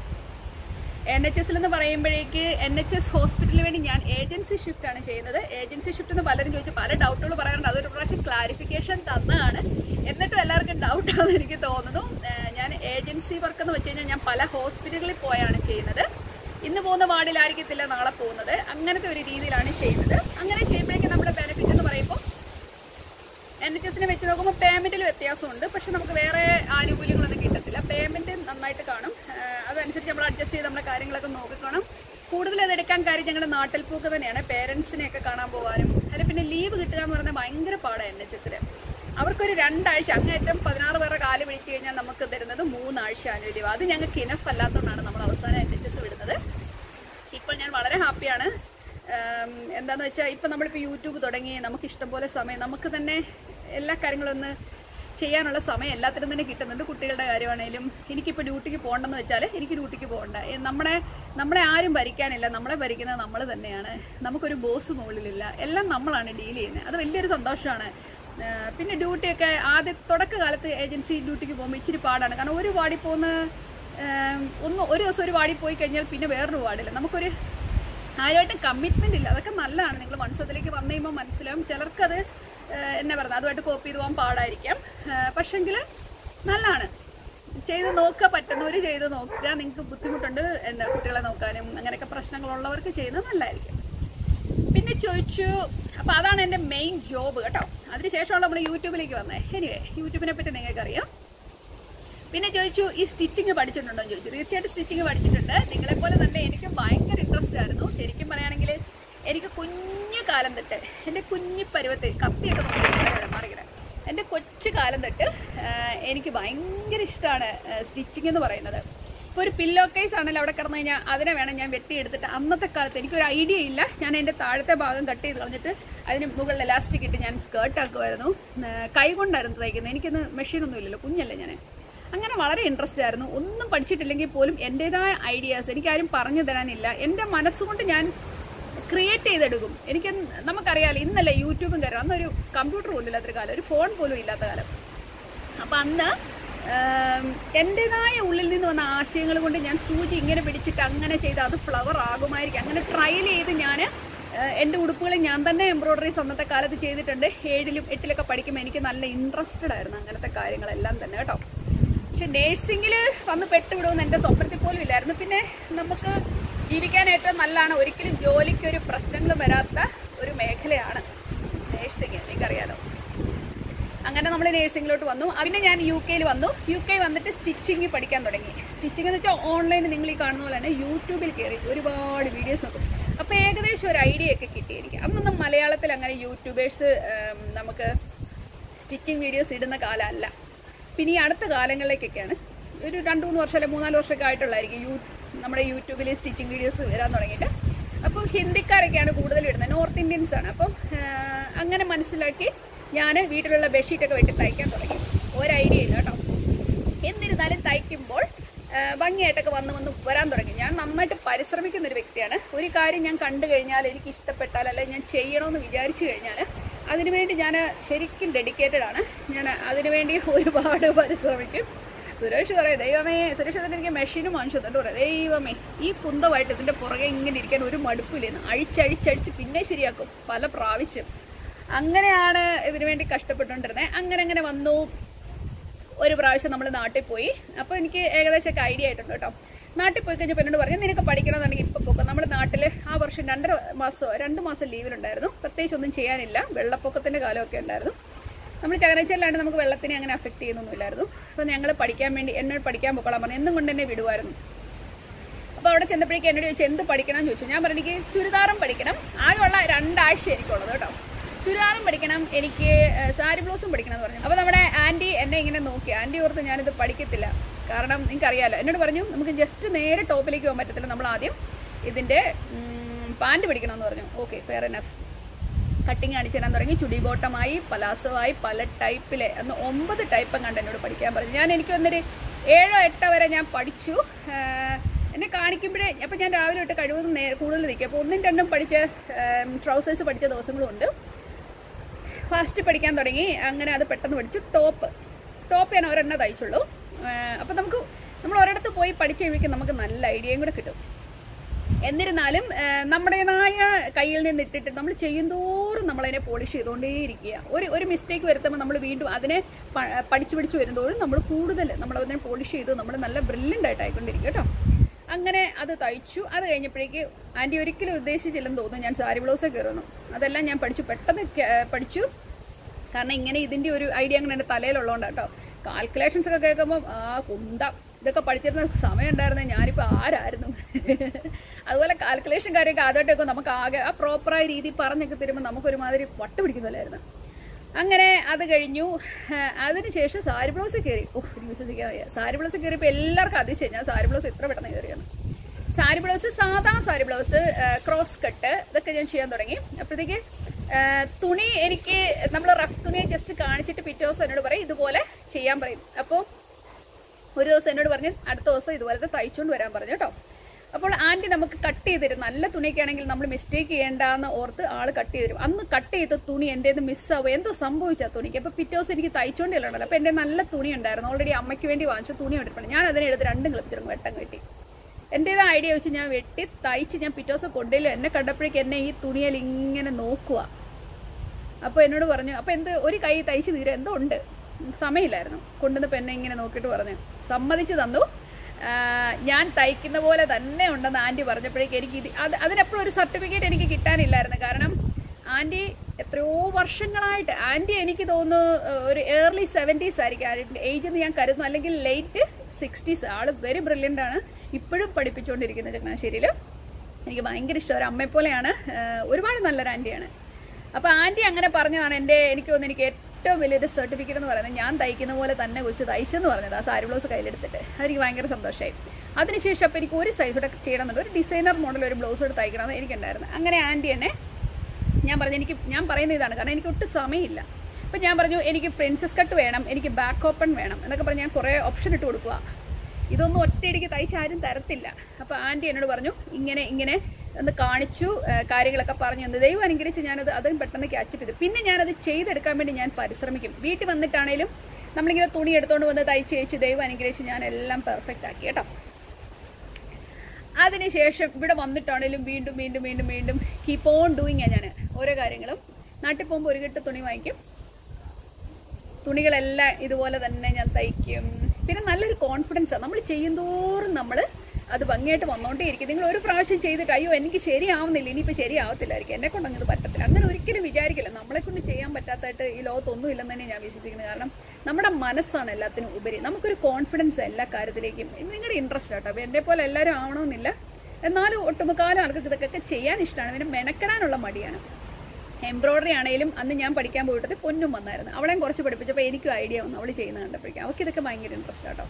എൻ എച്ച് എസിൽ എന്ന് പറയുമ്പോഴേക്ക് എൻ എച്ച് എസ് ഹോസ്പിറ്റലിന് വേണ്ടി ഞാൻ ഏജൻസി ഷിഫ്റ്റ് ആണ് ചെയ്യുന്നത്. ഏജൻസി ഷിഫ്റ്റ് എന്ന് പലരും ചോദിച്ചു, പല ഡൗട്ടുകൾ പറയാറുണ്ട്. അതൊരു പ്രാവശ്യം ക്ലാരിഫിക്കേഷൻ തന്നതാണ്, എന്നിട്ടും എല്ലാവർക്കും ഡൗട്ടാണെന്ന് എനിക്ക് തോന്നുന്നു. ഞാൻ ഏജൻസി വർക്ക് എന്ന് വെച്ച് കഴിഞ്ഞാൽ ഞാൻ പല ഹോസ്പിറ്റലുകളിൽ പോയാണ് ചെയ്യുന്നത്. ഇന്ന് പോകുന്ന വാർഡിലായിരിക്കത്തില്ല നാളെ പോകുന്നത്, അങ്ങനത്തെ ഒരു രീതിയിലാണ് ചെയ്യുന്നത്. അങ്ങനെ ചെയ്യുമ്പോഴേക്കും നമ്മുടെ ബെനിഫിറ്റ് എന്ന് പറയുമ്പോൾ എൻ എച്ച് എസിനെ വെച്ച് നോക്കുമ്പോൾ പേയ്മെൻറ്റിൽ വ്യത്യാസമുണ്ട്. പക്ഷെ നമുക്ക് വേറെ ആനുകൂല്യങ്ങളൊന്നും കിട്ടത്തില്ല. പേയ്മെൻറ്റ് നന്നായിട്ട് കാണും, അതനുസരിച്ച് നമ്മൾ അഡ്ജസ്റ്റ് ചെയ്ത് നമ്മുടെ കാര്യങ്ങളൊക്കെ നോക്കിക്കണം. കൂടുതൽ അതെടുക്കാൻ കാര്യം ഞങ്ങളുടെ നാട്ടിൽ പോക്ക് തന്നെയാണ്. പേരൻസിനെയൊക്കെ കാണാൻ പോകാനും അല്ല പിന്നെ ലീവ് കിട്ടുക എന്ന് പറഞ്ഞാൽ ഭയങ്കര പാടാണ് എൻ എച്ച് എസിൽ. അവർക്കൊരു രണ്ടാഴ്ച, അങ്ങേറ്റം പതിനാറ് പേരുടെ കാല് പിടിച്ചു കഴിഞ്ഞാൽ നമുക്ക് തരുന്നത് മൂന്നാഴ്ച ആനുവൽ ലീവ്. അത് ഞങ്ങൾക്ക് ഇനഫ് അല്ലാത്തതുകൊണ്ടാണ് നമ്മൾ അവസാനം എൻ എച്ച് എസ് വിടുന്നത്. പക്ഷെ ഇപ്പോൾ ഞാൻ വളരെ ഹാപ്പിയാണ്. എന്താണെന്ന് വെച്ചാൽ ഇപ്പം നമ്മളിപ്പോൾ യൂട്യൂബ് തുടങ്ങി, നമുക്ക് ഇഷ്ടംപോലെ സമയം, നമുക്ക് തന്നെ എല്ലാ കാര്യങ്ങളും ഒന്ന് ചെയ്യാനുള്ള സമയം എല്ലാത്തിനും തന്നെ കിട്ടുന്നുണ്ട്. കുട്ടികളുടെ കാര്യമാണെങ്കിലും എനിക്കിപ്പോൾ ഡ്യൂട്ടിക്ക് പോകണമെന്ന് വെച്ചാൽ എനിക്ക് ഡ്യൂട്ടിക്ക് പോകണ്ട. നമ്മളെ നമ്മളെ ആരും ഭരിക്കാനില്ല, നമ്മളെ ഭരിക്കുന്നത് നമ്മൾ തന്നെയാണ്. നമുക്കൊരു ബോസ് മുകളിലില്ല, എല്ലാം നമ്മളാണ് ഡീൽ ചെയ്യുന്നത്. അത് വലിയൊരു സന്തോഷമാണ്. പിന്നെ ഡ്യൂട്ടിയൊക്കെ ആദ്യ തുടക്കകാലത്ത് ഏജൻസി ഡ്യൂട്ടിക്ക് പോകുമ്പോൾ ഇച്ചിരി പാടാണ്. കാരണം ഒരു വാർഡിൽ പോകുന്ന ഒന്ന് ഒരു ദിവസം ഒരു വാർഡിൽ പോയി കഴിഞ്ഞാൽ പിന്നെ വേറൊരു വാർഡില്ല, നമുക്കൊരു ആരുമായിട്ടും കമ്മിറ്റ്മെൻ്റ് ഇല്ല. അതൊക്കെ നല്ലതാണ്. നിങ്ങൾ മനസ്സത്തിലേക്ക് വന്നു കഴിയുമ്പോൾ മനസ്സിലാവും. ചിലർക്കത് എന്നാ പറയുന്നത് അതുമായിട്ട് കോപ്പി ചെയ്ത് പോകാൻ പാടായിരിക്കാം. പക്ഷെങ്കിൽ നല്ലതാണ്. ചെയ്ത് നോക്കുക, പറ്റുന്നവർ ചെയ്ത് നോക്കുക. നിങ്ങൾക്ക് ബുദ്ധിമുട്ടുണ്ട് എന്താ കുട്ടികളെ നോക്കാനും അങ്ങനെയൊക്കെ പ്രശ്നങ്ങളുള്ളവർക്ക് ചെയ്യുന്നത് നല്ലതായിരിക്കും. പിന്നെ ചോദിച്ചു, അപ്പോൾ അതാണ് എൻ്റെ മെയിൻ ജോബ് കേട്ടോ. അതിനുശേഷമുള്ള നമ്മൾ യൂട്യൂബിലേക്ക് വന്നേ. എനിവേ യൂട്യൂബിനെ പറ്റി നിങ്ങൾക്കറിയാം. പിന്നെ ചോദിച്ചു ഈ സ്റ്റിച്ചിങ് പഠിച്ചിട്ടുണ്ടോ എന്ന് ചോദിച്ചു. തീർച്ചയായിട്ടും സ്റ്റിച്ചിങ് പഠിച്ചിട്ടുണ്ട്. നിങ്ങളെപ്പോലെ തന്നെ എനിക്കും ഭയങ്കര ഇൻട്രസ്റ്റ് ആയിരുന്നു. ശരിക്കും പറയുകയാണെങ്കിൽ എനിക്ക് കുഞ്ഞു കാലം തൊട്ട്, എൻ്റെ കുഞ്ഞു പരുവത്തിൽ കത്തിയൊക്കെ നോക്കി മാറിക്കണേ, എൻ്റെ കൊച്ചു കാലം തൊട്ട് എനിക്ക് ഭയങ്കര ഇഷ്ടമാണ് സ്റ്റിച്ചിങ് എന്ന് പറയുന്നത്. ഇപ്പോൾ ഒരു പില്ലോ കേസ് ആണെങ്കിലും അവിടെ കിടന്നു കഴിഞ്ഞാൽ അതിനെ വേണം ഞാൻ വെട്ടിയെടുത്തിട്ട്, അന്നത്തെ കാലത്ത് എനിക്കൊരു ഐഡിയ ഇല്ല, ഞാൻ എൻ്റെ താഴത്തെ ഭാഗം കട്ട് ചെയ്ത് കളഞ്ഞിട്ട് അതിന് മുകളിൽ എലാസ്റ്റിക് ഇട്ട് ഞാൻ സ്കേർട്ട് ആക്കുമായിരുന്നു. കൈ കൊണ്ടായിരുന്നു തയ്ക്കുന്നത്. എനിക്കൊന്ന് മെഷീനൊന്നും ഇല്ലല്ലോ, കുഞ്ഞല്ലേ ഞാൻ. അങ്ങനെ വളരെ ഇൻട്രസ്റ്റ് ആയിരുന്നു. ഒന്നും പഠിച്ചിട്ടില്ലെങ്കിൽ പോലും എൻ്റേതായ ഐഡിയാസ് എനിക്കാരും പറഞ്ഞു തരാനില്ല, എൻ്റെ മനസ്സുകൊണ്ട് ഞാൻ ക്രിയേറ്റ് ചെയ്തെടുക്കും. എനിക്ക് നമുക്കറിയാമല്ലോ, ഇന്നല്ലേ യൂട്യൂബും കയറാം. അന്നൊരു കമ്പ്യൂട്ടർ പോലും ഇല്ലാത്തൊരു കാലം, ഒരു ഫോൺ പോലും ഇല്ലാത്ത കാലം. അപ്പം അന്ന് എൻ്റെതായ ഉള്ളിൽ നിന്ന് വന്ന ആശയങ്ങൾ കൊണ്ട് ഞാൻ സൂചി ഇങ്ങനെ പിടിച്ചിട്ട് അങ്ങനെ ചെയ്ത് അത് ഫ്ലവർ ആകുമായിരിക്കും അങ്ങനെ ട്രയൽ ചെയ്ത് ഞാൻ എൻ്റെ ഉടുപ്പുകൾ ഞാൻ തന്നെ എംബ്രോയ്ഡറീസ് അന്നത്തെ കാലത്ത് ചെയ്തിട്ടുണ്ട്. ഏഴിലും എട്ടിലൊക്കെ പഠിക്കുമ്പോൾ എനിക്ക് നല്ല ഇൻട്രസ്റ്റഡ് ആയിരുന്നു അങ്ങനത്തെ കാര്യങ്ങളെല്ലാം തന്നെ കേട്ടോ. പക്ഷെ നേഴ്സിംഗിൽ വന്ന് പെട്ടുവിടുമെന്ന് എൻ്റെ സ്വപ്നത്തിൽ പോലും ഇല്ലായിരുന്നു. പിന്നെ നമുക്ക് ജീവിക്കാൻ ഏറ്റവും നല്ലതാണ്, ഒരിക്കലും ജോലിക്കൊരു പ്രശ്നങ്ങളും വരാത്ത ഒരു മേഖലയാണ് നേഴ്സിംഗ്, എനിക്കറിയാലോ. അങ്ങനെ നമ്മൾ നേഴ്സിംഗിലോട്ട് വന്നു. പിന്നെ ഞാൻ യു കെയിൽ വന്നു. യു കെ വന്നിട്ട് സ്റ്റിച്ചിങ് പഠിക്കാൻ തുടങ്ങി. സ്റ്റിച്ചിങ് എന്ന് വെച്ചാൽ ഓൺലൈനിൽ നിങ്ങൾ ഈ കാണുന്ന പോലെ തന്നെ യൂട്യൂബിൽ കയറി ഒരുപാട് വീഡിയോസ് നോക്കും. അപ്പോൾ ഏകദേശം ഒരു ഐഡിയ ഒക്കെ കിട്ടി എനിക്ക്. അന്നൊന്നും മലയാളത്തിൽ അങ്ങനെ യൂട്യൂബേഴ്സ് നമുക്ക് സ്റ്റിച്ചിങ് വീഡിയോസ് ഇടുന്ന കാലമല്ല. പിന്നെ ഈ അടുത്ത കാലങ്ങളിലേക്കൊക്കെയാണ്, ഒരു രണ്ട് മൂന്ന് വർഷം അല്ലെ മൂന്നാല് വർഷമൊക്കെ ആയിട്ടുള്ളതായിരിക്കും യൂ നമ്മുടെ യൂട്യൂബിൽ സ്റ്റിച്ചിങ് വീഡിയോസ് വരാൻ തുടങ്ങിയിട്ട്. അപ്പം ഹിന്ദിക്കാരൊക്കെയാണ് കൂടുതൽ ഇടുന്നത്, നോർത്ത് ഇന്ത്യൻസ് ആണ്. അപ്പം അങ്ങനെ മനസ്സിലാക്കി ഞാൻ വീട്ടിലുള്ള ബെഡ്ഷീറ്റൊക്കെ വെട്ടി തയ്ക്കാൻ തുടങ്ങി. ഒരു ഐഡിയ ഇല്ല കേട്ടോ. എന്നിരുന്നാലും തയ്ക്കുമ്പോൾ ഭംഗിയായിട്ടൊക്കെ വന്ന് വന്ന് വരാൻ തുടങ്ങി. ഞാൻ നന്നായിട്ട് പരിശ്രമിക്കുന്ന ഒരു വ്യക്തിയാണ്. ഒരു കാര്യം ഞാൻ കണ്ടു കഴിഞ്ഞാൽ, എനിക്ക് ഇഷ്ടപ്പെട്ടാൽ, അല്ലെങ്കിൽ ഞാൻ ചെയ്യണമെന്ന് വിചാരിച്ചു കഴിഞ്ഞാൽ അതിനുവേണ്ടി ഞാൻ ശരിക്കും ഡെഡിക്കേറ്റഡ് ആണ്. ഞാൻ അതിനുവേണ്ടി ഒരുപാട് പരിശ്രമിക്കും. സുരേഷ് പറയും, ദൈവമേ, സുരേഷ് അതിന് എനിക്ക് മെഷീനും വാങ്ങിച്ചു തന്നിട്ട് പറയാം, ദൈവമേ ഈ കുന്തമായിട്ട് ഇതിൻ്റെ പുറകെ ഇങ്ങനെ ഇരിക്കാൻ ഒരു മടുപ്പില്ലെന്ന്, അഴിച്ചഴിച്ചഴിച്ച് പിന്നെ ശരിയാക്കും പല പ്രാവശ്യം. അങ്ങനെയാണ് ഇതിനു വേണ്ടി കഷ്ടപ്പെട്ടുകൊണ്ടിരുന്നത്. അങ്ങനെ അങ്ങനെ വന്നു. ഒരു പ്രാവശ്യം നമ്മൾ നാട്ടിൽ പോയി. അപ്പോൾ എനിക്ക് ഏകദേശമൊക്കെ ഐഡിയ ആയിട്ടുണ്ട് കേട്ടോ. നാട്ടിൽ പോയി കഴിഞ്ഞപ്പോൾ എന്നോട് പറഞ്ഞു, നിനക്ക് പഠിക്കണമെന്നുണ്ടെങ്കിൽ ഇപ്പോൾ പോകാം. നമ്മുടെ നാട്ടിൽ ആ വർഷം രണ്ടര മാസമോ രണ്ട് മാസം ലീവിലുണ്ടായിരുന്നു. പ്രത്യേകിച്ച് ഒന്നും ചെയ്യാനില്ല, വെള്ളപ്പൊക്കത്തിൻ്റെ കാലമൊക്കെ ഉണ്ടായിരുന്നു. നമ്മൾ ചങ്ങനാശ്ശേരിയിലാണ്ട് നമുക്ക് വെള്ളത്തിനെ അങ്ങനെ അഫക്റ്റ് ചെയ്യുന്നൊന്നുമില്ലായിരുന്നു. അപ്പോൾ ഞങ്ങൾ പഠിക്കാൻ വേണ്ടി എന്നോട് പഠിക്കാൻ പോകണം പറഞ്ഞു, എന്നും കൊണ്ട് എന്നെ വിടുമായിരുന്നു. അപ്പോൾ അവിടെ ചെന്നപ്പോഴേക്കും എന്നോട് ചോദിച്ചു എന്ത് പഠിക്കണം എന്ന് ചോദിച്ചു. ഞാൻ പറഞ്ഞു എനിക്ക് ചുരിദാറും പഠിക്കണം, ആകെയുള്ള രണ്ടാഴ്ച എനിക്കുള്ളത് കേട്ടോ. ചുരിദാറും പഠിക്കണം, എനിക്ക് സാരി ബ്ലൗസും പഠിക്കണം എന്ന് പറഞ്ഞു. അപ്പോൾ നമ്മുടെ ആൻറ്റി എന്നെ ഇങ്ങനെ നോക്കി. ആൻറ്റി ഓർത്ത് ഞാനിത് പഠിക്കത്തില്ല, കാരണം നിങ്ങൾക്കറിയാമല്ലോ. എന്നോട് പറഞ്ഞു നമുക്ക് ജസ്റ്റ് നേരെ ടോപ്പിലേക്ക് പോകാൻ പറ്റത്തില്ല, നമ്മൾ ആദ്യം ഇതിൻ്റെ പാൻറ്റ് പഠിക്കണമെന്ന് പറഞ്ഞു. Okay, fair enough. കട്ടിങ് കാണിച്ചു തരാൻ തുടങ്ങി. ചുടി ബോട്ടമായി, പലാസമായി, പല ടൈപ്പിലെ അന്ന് ഒമ്പത് ടൈപ്പും കണ്ട് എന്നോട് പഠിക്കാൻ പറഞ്ഞു. ഞാൻ എനിക്ക് വന്നൊരു ഏഴോ എട്ടോ വരെ ഞാൻ പഠിച്ചു. എന്നെ കാണിക്കുമ്പോഴേ അപ്പം ഞാൻ രാവിലെ തൊട്ട് കഴിവതും നേ കൂടുതൽ നിൽക്കും. അപ്പോൾ ഒന്നും രണ്ടും പഠിച്ച ട്രൗസേഴ്സ് പഠിച്ച ദിവസങ്ങളും ഉണ്ട്. ഫസ്റ്റ് പഠിക്കാൻ തുടങ്ങി. അങ്ങനെ അത് പെട്ടെന്ന് പഠിച്ചു. ടോപ്പ് ടോപ്പ് ഞാൻ ഒരെണ്ണം തയ്ച്ചുള്ളൂ. അപ്പം നമുക്ക് നമ്മൾ ഒരിടത്ത് പോയി പഠിച്ചു കഴിയുമ്പോൾ നമുക്ക് നല്ല ഐഡിയയും കൂടെ കിട്ടും. എന്നിരുന്നാലും നമ്മുടേതായ കയ്യിൽ നിന്ന് ഇട്ടിട്ട് നമ്മൾ ചെയ്യുന്തോറും നമ്മളതിനെ പോളിഷ് ചെയ്തുകൊണ്ടേയിരിക്കുക. ഒരു ഒരു മിസ്റ്റേക്ക് വരുത്തുമ്പോൾ നമ്മൾ വീണ്ടും അതിനെ പഠിച്ചു പഠിച്ചു വരുന്നതോറും നമ്മൾ കൂടുതൽ നമ്മളതിനെ പോളിഷ് ചെയ്ത് നമ്മൾ നല്ല ബ്രില്യൻ്റ് ആയിട്ട് ആയിക്കൊണ്ടിരിക്കും കേട്ടോ. അങ്ങനെ അത് തയ്ച്ചു. അത് കഴിഞ്ഞപ്പോഴേക്ക് ആൻറ്റി ഒരിക്കലും ഉദ്ദേശിച്ചില്ലെന്ന് തോന്നുന്നു ഞാൻ സാരി ബ്ലൗസേ കയറുന്നു. അതെല്ലാം ഞാൻ പഠിച്ചു, പെട്ടെന്ന് പഠിച്ചു. കാരണം ഇങ്ങനെ ഇതിൻ്റെ ഒരു ഐഡിയ അങ്ങനെ എൻ്റെ തലയിലുള്ളതുകൊണ്ട് കേട്ടോ. കാൽക്കുലേഷൻസ് ഒക്കെ കേൾക്കുമ്പോൾ ആ കുന്ത ഇതൊക്കെ പഠിച്ചിരുന്ന സമയം ഉണ്ടായിരുന്നത് ഞാനിപ്പോൾ ആരായിരുന്നു. അതുപോലെ കാൽക്കുലേഷൻ കാര്യമൊക്കെ ആദ്യമായിട്ടൊക്കെ നമുക്ക് ആകെ ആ പ്രോപ്പറായ രീതിയിൽ പറഞ്ഞൊക്കെ തരുമ്പോൾ നമുക്കൊരുമാതിരി വട്ട് പിടിക്കുന്നതല്ലായിരുന്നു. അങ്ങനെ അത് കഴിഞ്ഞു. അതിനുശേഷം സാരി ബ്ലൗസ് കയറി. ഓഹ്, എനിക്ക് വിശ്വസിക്കാൻ വയ്യ. സാരി ബ്ലൗസ് കയറിയപ്പോൾ എല്ലാവർക്കും അതിശയം ഞാൻ സാരി ബ്ലൗസ് എത്ര പെട്ടെന്ന് കയറിയാണ്. സാരി ബ്ലൗസ്, സാധാ സാരി ബ്ലൗസ്, ക്രോസ് കട്ട്, ഇതൊക്കെ ഞാൻ ചെയ്യാൻ തുടങ്ങി. അപ്പോഴത്തേക്ക് തുണി എനിക്ക് നമ്മൾ റഫ് തുണിയെ ജസ്റ്റ് കാണിച്ചിട്ട് പിറ്റേ ദിവസം എന്നോട് പറയും ഇതുപോലെ ചെയ്യാൻ പറയും. അപ്പോൾ ഒരു ദിവസം എന്നോട് പറഞ്ഞ് അടുത്ത ദിവസം ഇതുപോലത്തെ തയ്ച്ചുകൊണ്ട് വരാൻ പറഞ്ഞു കേട്ടോ. അപ്പോൾ ആൻറ്റി നമുക്ക് കട്ട് ചെയ്ത് തരും. നല്ല തുണിയൊക്കെ ആണെങ്കിൽ നമ്മൾ മിസ്റ്റേക്ക് ചെയ്യേണ്ടെന്ന് ഓർത്ത് ആൾ കട്ട് ചെയ്ത് തരും. അന്ന് കട്ട് ചെയ്ത തുണി എൻ്റെ നിന്ന് മിസ്സാവും, എന്തോ സംഭവിച്ചാൽ തുണിക്ക്. അപ്പോൾ പിറ്റേ ദിവസം എനിക്ക് തയ്ച്ചുകൊണ്ട് ചെല്ലണമല്ലോ. അപ്പോൾ എൻ്റെ നല്ല തുണി ഉണ്ടായിരുന്നു, ഓൾറെഡി അമ്മയ്ക്ക് വേണ്ടി വാങ്ങിച്ച തുണി എടുക്കണം. ഞാൻ അതിനെ എടുത്ത് രണ്ടും കളിച്ചിരുന്നു, വെട്ടം കെട്ടി. എൻ്റേതായ ഐഡിയ വെച്ച് ഞാൻ വെട്ടി തയ്ച്ച് ഞാൻ പിറ്റേ ദിവസം കൊണ്ടില്ല. എന്നെ കണ്ടപ്പോഴേക്ക് എന്നെ ഈ തുണിയിൽ ഇങ്ങനെ നോക്കുക. അപ്പോൾ എന്നോട് പറഞ്ഞു, അപ്പോൾ എന്ത് ഒരു കൈ തയ്ച്ച് തീരെ എന്തോ ഉണ്ട്, സമയമില്ലായിരുന്നു. കൊണ്ടുവന്നപ്പോൾ എന്നെ ഇങ്ങനെ നോക്കിയിട്ട് പറഞ്ഞു, സമ്മതിച്ച് തന്നു. ഞാൻ തയ്ക്കുന്ന പോലെ തന്നെ ഉണ്ടെന്ന് ആൻറ്റി പറഞ്ഞപ്പോഴേക്ക് എനിക്ക് ഇത് അത് അതിനെപ്പോഴും ഒരു സർട്ടിഫിക്കറ്റ് എനിക്ക് കിട്ടാനില്ലായിരുന്നു. കാരണം ആൻറ്റി എത്രയോ വർഷങ്ങളായിട്ട്, ആൻറ്റി എനിക്ക് തോന്നുന്നു ഒരു ഏർലി സെവൻറ്റീസ് ആയിരിക്കും ഏജ് എന്ന് ഞാൻ കരുതുന്നു, അല്ലെങ്കിൽ ലേറ്റ് സിക്സ്റ്റീസ്. ആൾ വെരി ബ്രില്യൻ്റ് ആണ്, ഇപ്പോഴും പഠിപ്പിച്ചുകൊണ്ടിരിക്കുന്നത് ചങ്ങനാശ്ശേരിയിൽ. എനിക്ക് ഭയങ്കര ഇഷ്ടം, ഒരു അമ്മയെപ്പോലെയാണ്, ഒരുപാട് നല്ലൊരു ആൻറ്റിയാണ്. അപ്പോൾ ആൻറ്റി അങ്ങനെ പറഞ്ഞതാണ് എൻ്റെ എനിക്ക് തോന്നുന്നു എനിക്ക് ഏറ്റവും വലിയൊരു സർട്ടിഫിക്കറ്റ് എന്ന് പറയുന്നത് ഞാൻ തയ്ക്കുന്ന പോലെ തന്നെ കുറിച്ച് തയ്ച്ചെന്ന് പറഞ്ഞത്. ആ സാരി ബ്ലൗസ് കയ്യിലെടുത്തിട്ട് അതെനിക്ക് ഭയങ്കര സന്തോഷമായി. അതിനുശേഷം അപ്പോൾ എനിക്ക് ഒരു സൈസോടെ ചെയ്യണമെന്നുണ്ട്, ഒരു ഡിസൈനർ മോഡൽ ഒരു ബ്ലൗസോട് തയ്ക്കണമെന്ന് എനിക്കുണ്ടായിരുന്നു. അങ്ങനെ ആൻറ്റി എന്നെ ഞാൻ പറഞ്ഞു, എനിക്ക് ഞാൻ പറയുന്ന ഇതാണ്, കാരണം എനിക്ക് ഒട്ടും സമയമില്ല. അപ്പം ഞാൻ പറഞ്ഞു എനിക്ക് പ്രിൻസസ് കട്ട് വേണം, എനിക്ക് ബാക്ക് ഓപ്പൺ വേണം എന്നൊക്കെ പറഞ്ഞ് ഞാൻ കുറേ ഓപ്ഷൻ ഇട്ട് കൊടുക്കുക. ഇതൊന്നും ഒറ്റയടിക്ക് തയ്ച്ച് ആരും തരത്തില്ല. അപ്പോൾ ആൻറ്റി എന്നോട് പറഞ്ഞു ഇങ്ങനെ ഇങ്ങനെ ഒന്ന് കാണിച്ചു, കാര്യങ്ങളൊക്കെ പറഞ്ഞു തന്നു. ദൈവം അനുഗ്രഹിച്ച് ഞാനത് അതും പെട്ടെന്ന് ക്യാച്ചപ്പ് ചെയ്തു. പിന്നെ ഞാനത് ചെയ്തെടുക്കാൻ വേണ്ടി ഞാൻ പരിശ്രമിക്കും. വീട്ടിൽ വന്നിട്ടാണേലും നമ്മളിങ്ങനെ തുണി എടുത്തുകൊണ്ട് വന്ന് തയ്ച്ച് തയ്ച്ച് ദൈവം അനുഗ്രഹിച്ച് ഞാൻ എല്ലാം പെർഫെക്റ്റ് ആക്കി കേട്ടോ. അതിനുശേഷം ഇവിടെ വന്നിട്ടാണെങ്കിലും വീണ്ടും വീണ്ടും വീണ്ടും വീണ്ടും കീപ്പ് ഓൺ ഡൂയിങ് ഞാൻ ഓരോ കാര്യങ്ങളും. നാട്ടിൽ പോകുമ്പോൾ ഒരു കെട്ട് തുണി വാങ്ങിക്കും, തുണികളെല്ലാം ഇതുപോലെ തന്നെ ഞാൻ തയ്ക്കും. പിന്നെ നല്ലൊരു കോൺഫിഡൻസാണ്, നമ്മൾ ചെയ്യുന്തോറും നമ്മൾ അത് ഭംഗിയായിട്ട് വന്നുകൊണ്ടേ ഇരിക്കും. നിങ്ങൾ ഒരു പ്രാവശ്യം ചെയ്തിട്ട് അയ്യോ എനിക്ക് ശരിയാവുന്നില്ല, ഇനിയിപ്പോൾ ശരിയാവത്തില്ലായിരിക്കും, എന്നെ കൊണ്ട് അങ്ങനെ പറ്റത്തില്ല, അങ്ങനെ ഒരിക്കലും വിചാരിക്കില്ല. നമ്മളെ കൊണ്ട് ചെയ്യാൻ പറ്റാത്തതായിട്ട് ഈ ലോകത്തൊന്നും ഇല്ലെന്ന് തന്നെ ഞാൻ വിശ്വസിക്കുന്നത്. കാരണം നമ്മുടെ മനസ്സാണ് എല്ലാത്തിനും ഉപരി. നമുക്കൊരു കോൺഫിഡൻസ് എല്ലാ കാര്യത്തിലേക്കും. നിങ്ങളുടെ ഇൻട്രസ്റ്റ് ആട്ടോ. അപ്പോൾ എൻ്റെ പോലെ എല്ലാവരും ആവണമെന്നില്ല, എന്നാലും ഒട്ടുമുക്കാലും ആൾക്കൊക്കെ ഇതൊക്കെ ചെയ്യാൻ ഇഷ്ടമാണ്. പിന്നെ മെനക്കെടാനുള്ള മടിയാണ്. എംബ്രോയ്ഡറി ആണെങ്കിലും അന്ന് ഞാൻ പഠിക്കാൻ പോയിട്ട് പൊന്നും വന്നായിരുന്നു, അവളെയും കുറച്ച് പഠിപ്പിച്ചപ്പോൾ എനിക്കും ഐഡിയ വന്നു അവൾ ചെയ്യുന്നത് കണ്ടപ്പോഴേക്കും. അവൾക്ക് ഇതൊക്കെ ഭയങ്കര ഇൻട്രസ്റ്റ് ആട്ടോ.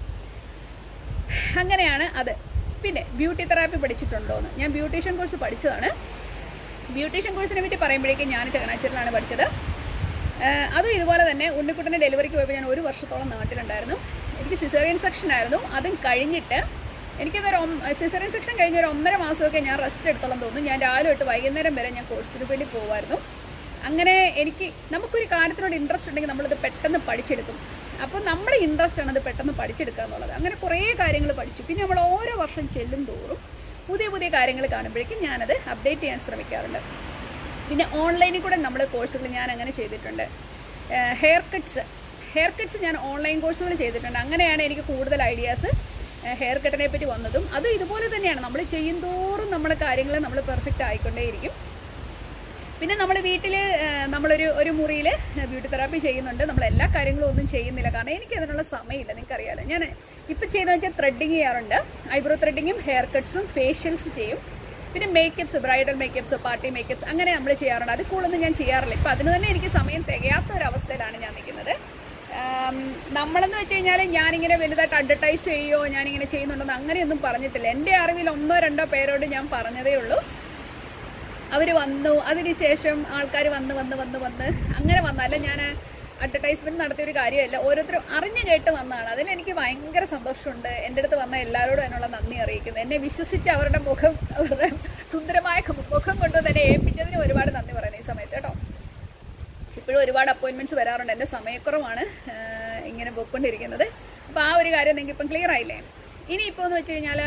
അങ്ങനെയാണ് അത്. പിന്നെ ബ്യൂട്ടി തെറാപ്പി പഠിച്ചിട്ടുണ്ടോയെന്ന്, ഞാൻ ബ്യൂട്ടീഷ്യൻ കോഴ്സ് പഠിച്ചതാണ്. ബ്യൂട്ടീഷ്യൻ കോഴ്സിനെ പറ്റി പറയുമ്പോഴേക്കും ഞാൻ ചങ്ങനാശ്ശേരിയിലാണ് പഠിച്ചത്. അതും ഇതുപോലെ തന്നെ ഉണ്ണിക്കുട്ടൻ്റെ ഡെലിവറിക്ക് പോയപ്പോൾ ഞാൻ ഒരു വർഷത്തോളം നാട്ടിലുണ്ടായിരുന്നു. എനിക്ക് സിസേറിയൻ സെക്ഷൻ ആയിരുന്നു. അതും കഴിഞ്ഞിട്ട് എനിക്കതൊരു സിസേറിയൻ സെക്ഷൻ കഴിഞ്ഞ ഒരു ഒന്നര മാസമൊക്കെ ഞാൻ റെസ്റ്റ് എടുത്തോളം തോന്നുന്നു. ഞാൻ രാവിലെ തൊട്ട് വൈകുന്നേരം വരെ ഞാൻ കോഴ്സിന് വേണ്ടി പോകുമായിരുന്നു. അങ്ങനെ എനിക്ക് നമുക്കൊരു കാര്യത്തിനോട് ഇൻട്രസ്റ്റ് ഉണ്ടെങ്കിൽ നമ്മളിത് പെട്ടെന്ന് പഠിച്ചെടുക്കും. അപ്പോൾ നമ്മുടെ ഇൻട്രസ്റ്റ് ആണ് അത് പെട്ടെന്ന് പഠിച്ചെടുക്കുക എന്നുള്ളത്. അങ്ങനെ കുറേ കാര്യങ്ങൾ പഠിച്ചു. പിന്നെ നമ്മൾ ഓരോ വർഷം ചെല്ലും തോറും പുതിയ പുതിയ കാര്യങ്ങൾ കാണുമ്പോഴേക്കും ഞാനത് അപ്ഡേറ്റ് ചെയ്യാൻ ശ്രമിക്കാറുണ്ട്. പിന്നെ ഓൺലൈനിൽ കൂടെ നമ്മൾ കോഴ്സുകൾ ഞാൻ അങ്ങനെ ചെയ്തിട്ടുണ്ട്. ഹെയർ കട്ട്സ് ഹെയർ കട്ട്സ് ഞാൻ ഓൺലൈൻ കോഴ്സുകൾ ചെയ്തിട്ടുണ്ട്. അങ്ങനെയാണ് എനിക്ക് കൂടുതൽ ഐഡിയാസ് ഹെയർ കട്ടിനെ പറ്റി വന്നതും. അത് ഇതുപോലെ തന്നെയാണ്, നമ്മൾ ചെയ്യും തോറും നമ്മുടെ കാര്യങ്ങൾ നമ്മൾ പെർഫെക്റ്റ് ആയിക്കൊണ്ടേയിരിക്കും. പിന്നെ നമ്മൾ വീട്ടിൽ നമ്മളൊരു ഒരു മുറിയിൽ ബ്യൂട്ടി തെറാപ്പി ചെയ്യുന്നുണ്ട്. നമ്മൾ എല്ലാ കാര്യങ്ങളും ഒന്നും ചെയ്യുന്നില്ല, കാരണം എനിക്ക് അതിനുള്ള സമയമില്ല. നിങ്ങൾക്കറിയാലോ, ഞാൻ ഇപ്പം ചെയ്യുന്നത് വെച്ചാൽ ത്രെഡിങ് ചെയ്യാറുണ്ട്. ഐബ്രോ ത്രെഡിങ്ങും ഹെയർ കട്ട്സും ഫേഷ്യൽസ് ചെയ്യും. പിന്നെ makeups, bridal makeups, party makeups അങ്ങനെ നമ്മൾ ചെയ്യാറുണ്ട്. അത് കൂടുതലൊന്നും ഞാൻ ചെയ്യാറില്ല. ഇപ്പം അതിന് തന്നെ എനിക്ക് സമയം തികയാത്ത ഒരവസ്ഥയിലാണ് ഞാൻ നിൽക്കുന്നത്. നമ്മളെന്ന് വെച്ച് കഴിഞ്ഞാൽ ഞാനിങ്ങനെ വലുതായിട്ട് അഡ്വർടൈസ് ചെയ്യുമോ ഞാനിങ്ങനെ ചെയ്യുന്നുണ്ടെന്ന് അങ്ങനെയൊന്നും പറഞ്ഞിട്ടില്ല. എൻ്റെ അറിവിൽ ഒന്നോ രണ്ടോ പേരോട് ഞാൻ പറഞ്ഞതേ ഉള്ളൂ. അവർ വന്നു, അതിനുശേഷം ആൾക്കാർ വന്ന് വന്ന് വന്ന് വന്ന് അങ്ങനെ വന്നല്ല. ഞാൻ അഡ്വർടൈസ്മെൻറ്റ് നടത്തിയൊരു കാര്യമല്ല, ഓരോരുത്തരും അറിഞ്ഞു കേട്ട് വന്നതാണ്. അതിലെനിക്ക് ഭയങ്കര സന്തോഷമുണ്ട്. എൻ്റെ അടുത്ത് വന്ന എല്ലാവരോടും അതിനുള്ള നന്ദി അറിയിക്കുന്നു. എന്നെ വിശ്വസിച്ച് അവരുടെ മുഖം, അവരുടെ സുന്ദരമായ മുഖം കൊണ്ട് തന്നെ ഏൽപ്പിച്ചതിന് ഒരുപാട് നന്ദി പറയുന്നത് ഈ സമയത്ത് കേട്ടോ. ഇപ്പോഴും ഒരുപാട് അപ്പോയിൻമെൻറ്റ്സ് വരാറുണ്ട്. എൻ്റെ സമയക്കുറവാണ് ഇങ്ങനെ പോയിക്കൊണ്ടിരിക്കുന്നത്. അപ്പോൾ ആ ഒരു കാര്യം നിങ്ങൾക്ക് ഇപ്പം ക്ലിയർ ആയില്ലേ. ഇനിയിപ്പോൾ എന്ന് വെച്ച് കഴിഞ്ഞാൽ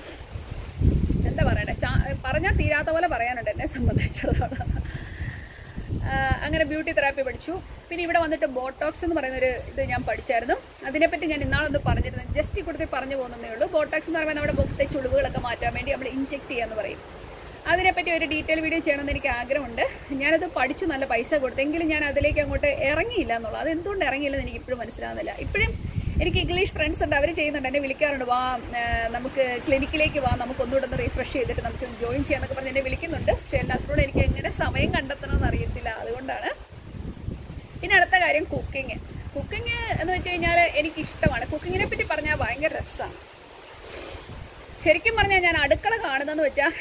എന്താ പറയണ്ടേ, പറഞ്ഞാൽ തീരാത്ത പോലെ പറയാനുണ്ട് എന്നെ സംബന്ധിച്ചിടത്തോളം. അങ്ങനെ ബ്യൂട്ടി തെറാപ്പി പഠിച്ചു. പിന്നെ ഇവിടെ വന്നിട്ട് ബോട്ടോക്സ് എന്ന് പറയുന്നൊരു ഇത് ഞാൻ പഠിച്ചായിരുന്നു. അതിനെപ്പറ്റി ഞാൻ ഇന്നാളൊന്ന് പറഞ്ഞിരുന്നു, ജസ്റ്റ് കൊടുത്ത് പറഞ്ഞു പോകുന്നതേ ഉള്ളൂ. ബോട്ടോക്സ് എന്ന് പറയുമ്പോൾ നമ്മുടെ മുഖത്തെ ചുളിവുകളൊക്കെ മാറ്റാൻ വേണ്ടി നമ്മൾ ഇഞ്ചെക്ട് ചെയ്യാമെന്ന് പറയും. അതിനെപ്പറ്റി ഒരു ഡീറ്റെയിൽ വീഡിയോ ചെയ്യണമെന്ന് എനിക്ക് ആഗ്രഹമുണ്ട്. ഞാനത് പഠിച്ചു, നല്ല പൈസ കൊടുത്തെങ്കിലും ഞാൻ അതിലേക്ക് അങ്ങോട്ട് ഇറങ്ങിയില്ല എന്നുള്ളത്. അതെന്തുകൊണ്ട് ഇറങ്ങിയില്ലെന്ന് എനിക്ക് ഇപ്പോഴും മനസ്സിലാകുന്നില്ല. ഇപ്പോഴും എനിക്ക് ഇംഗ്ലീഷ് ഫ്രണ്ട്സ് ഉണ്ട്, അവർ ചെയ്യുന്നുണ്ട്, എന്നെ വിളിക്കാറുണ്ട്, വാ നമുക്ക് ക്ലിനിക്കിലേക്ക് വാ, നമുക്ക് ഒന്നുകൂടെ ഒന്ന് റീഫ്രഷ് ചെയ്തിട്ട് നമുക്ക് ജോയിൻ ചെയ്യാമെന്നൊക്കെ പറഞ്ഞ് എന്നെ വിളിക്കുന്നുണ്ട്. പക്ഷേ എല്ലാത്തിനോടും എനിക്ക് എങ്ങനെ സമയം കണ്ടെത്തണമെന്ന് അറിയത്തില്ല, അതുകൊണ്ടാണ്. പിന്നെ അടുത്ത കാര്യം കുക്കിങ്. കുക്കിങ് എന്ന് വെച്ച് കഴിഞ്ഞാൽ എനിക്കിഷ്ടമാണ്. കുക്കിങ്ങിനെ പറ്റി പറഞ്ഞാൽ ഭയങ്കര രസമാണ്. ശരിക്കും പറഞ്ഞാൽ ഞാൻ അടുക്കള കാണുന്നതെന്ന് വെച്ചാൽ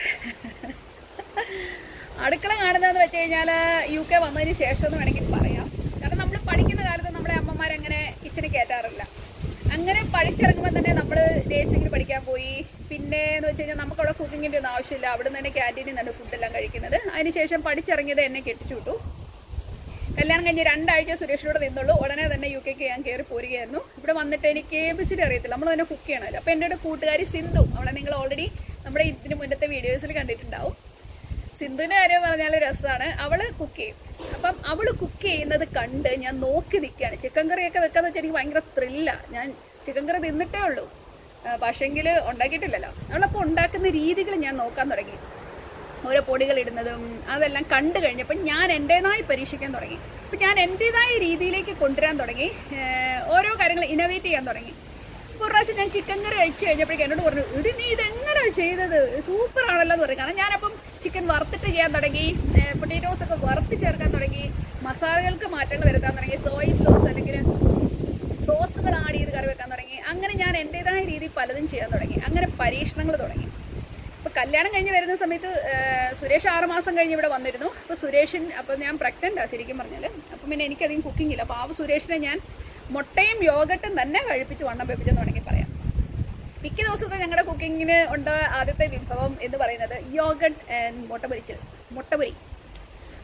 അടുക്കള കാണുന്നതെന്ന് വെച്ച് കഴിഞ്ഞാൽ യു കെ വന്നതിന് ശേഷം എന്ന് വേണമെങ്കിൽ പറയാം. കാരണം നമ്മൾ പഠിക്കുന്ന കാലത്ത് നമ്മുടെ അമ്മമാരങ്ങനെ കിച്ചണിൽ കയറ്റാറില്ല. അങ്ങനെ പഠിച്ചിറങ്ങുമ്പോൾ തന്നെ നമ്മൾ നേഴ്സിങ്ങിന് പഠിക്കാൻ പോയി. പിന്നെ എന്ന് വെച്ച് കഴിഞ്ഞാൽ നമുക്കവിടെ കുക്കിങ്ങിൻ്റെ ഒന്നും ആവശ്യമില്ല, അവിടെ നിന്ന് തന്നെ ക്യാൻറ്റീനിൽ നിന്നാണ് ഫുഡെല്ലാം കഴിക്കുന്നത്. അതിനുശേഷം പഠിച്ചിറങ്ങിയത് എന്നെ കെട്ടിച്ചു വിട്ടു. കല്യാണം കഴിഞ്ഞ് രണ്ടാഴ്ച സുരേഷിനോട് നിന്നുള്ളൂ. ഉടനെ തന്നെ യു കെക്ക് ഞാൻ കയറി പോരുകയായിരുന്നു. ഇവിടെ വന്നിട്ട് എനിക്ക് എ ബി സി ഡി അറിയത്തില്ല, നമ്മൾ തന്നെ കുക്ക് ചെയ്യണമല്ലോ. അപ്പോൾ എൻ്റെ ഒരു കൂട്ടുകാരി സിന്ധു, അവളെ നിങ്ങൾ ഓൾറെഡി നമ്മുടെ ഇതിന് മുന്നത്തെ വീഡിയോസിൽ കണ്ടിട്ടുണ്ടാവും. സിന്ധുവിൻ്റെ കാര്യം പറഞ്ഞാൽ രസമാണ്. അവൾ കുക്ക് ചെയ്യും. അപ്പം അവൾ കുക്ക് ചെയ്യുന്നത് കണ്ട് ഞാൻ നോക്കി നിൽക്കുകയാണ്. ചിക്കൻ കറിയൊക്കെ വെക്കാന്ന് വെച്ചാൽ എനിക്ക് ഭയങ്കര ത്രില്ലാണ്. ഞാൻ ചിക്കൻ കറി തിന്നിട്ടേ ഉള്ളൂ, പക്ഷേങ്കിൽ ഉണ്ടാക്കിയിട്ടില്ലല്ലോ. അവളപ്പോൾ ഉണ്ടാക്കുന്ന രീതികൾ ഞാൻ നോക്കാൻ തുടങ്ങി. ഓരോ പൊടികൾ ഇടുന്നതും അതെല്ലാം കണ്ടു കഴിഞ്ഞപ്പോൾ ഞാൻ എൻ്റേതായി പരീക്ഷിക്കാൻ തുടങ്ങി. അപ്പം ഞാൻ എൻ്റേതായ രീതിയിലേക്ക് കൊണ്ടുവരാൻ തുടങ്ങി. ഓരോ കാര്യങ്ങൾ ഇന്നോവേറ്റ് ചെയ്യാൻ തുടങ്ങി. ഒരു പ്രാവശ്യം ഞാൻ ചിക്കൻ കറി കഴിച്ചു കഴിഞ്ഞപ്പോഴേക്കും എന്നോട് പറഞ്ഞു, ഇടി നീ ഇതെങ്ങനെയാണ് ചെയ്തത്, സൂപ്പറാണല്ലോ എന്ന് പറയും. കാരണം ഞാനപ്പം ചിക്കൻ വറുത്തിട്ട് ചെയ്യാൻ തുടങ്ങി, പൊട്ടേറ്റോസൊക്കെ വറുത്ത് ചേർക്കാൻ തുടങ്ങി, മസാലകൾക്ക് മാറ്റങ്ങൾ വരുത്താൻ തുടങ്ങി, സോയ് സോസ് അല്ലെങ്കിൽ സോസുകൾ ആഡ് ചെയ്ത് കറി വെക്കാൻ തുടങ്ങി. അങ്ങനെ ഞാൻ എൻ്റേതായ രീതിയിൽ പലതും ചെയ്യാൻ തുടങ്ങി. അങ്ങനെ പരീക്ഷണങ്ങൾ തുടങ്ങി. അപ്പോൾ കല്യാണം കഴിഞ്ഞ് വരുന്ന സമയത്ത് സുരേഷ് ആറ് മാസം കഴിഞ്ഞ് ഇവിടെ വന്നിരുന്നു. അപ്പോൾ സുരേഷൻ, അപ്പോൾ ഞാൻ പ്രഗ്നൻ്റാണ് ശരിക്കും പറഞ്ഞാൽ. അപ്പം പിന്നെ എനിക്കധികം കുക്കിംഗ് ഇല്ല. അപ്പോൾ ആ സുരേഷിനെ ഞാൻ മുട്ടയും യോഗട്ടും തന്നെ കഴിപ്പിച്ച് വണ്ണം വെപ്പിച്ചെന്ന് വേണമെങ്കിൽ പറയാം. മിക്ക ദിവസത്തെ ഞങ്ങളുടെ കുക്കിങ്ങിന് ഉണ്ട് ആദ്യത്തെ വിഭവം എന്ന് പറയുന്നത് യോഗട്ട് മുട്ട പൊരിച്ചത്, മുട്ട പൊരി.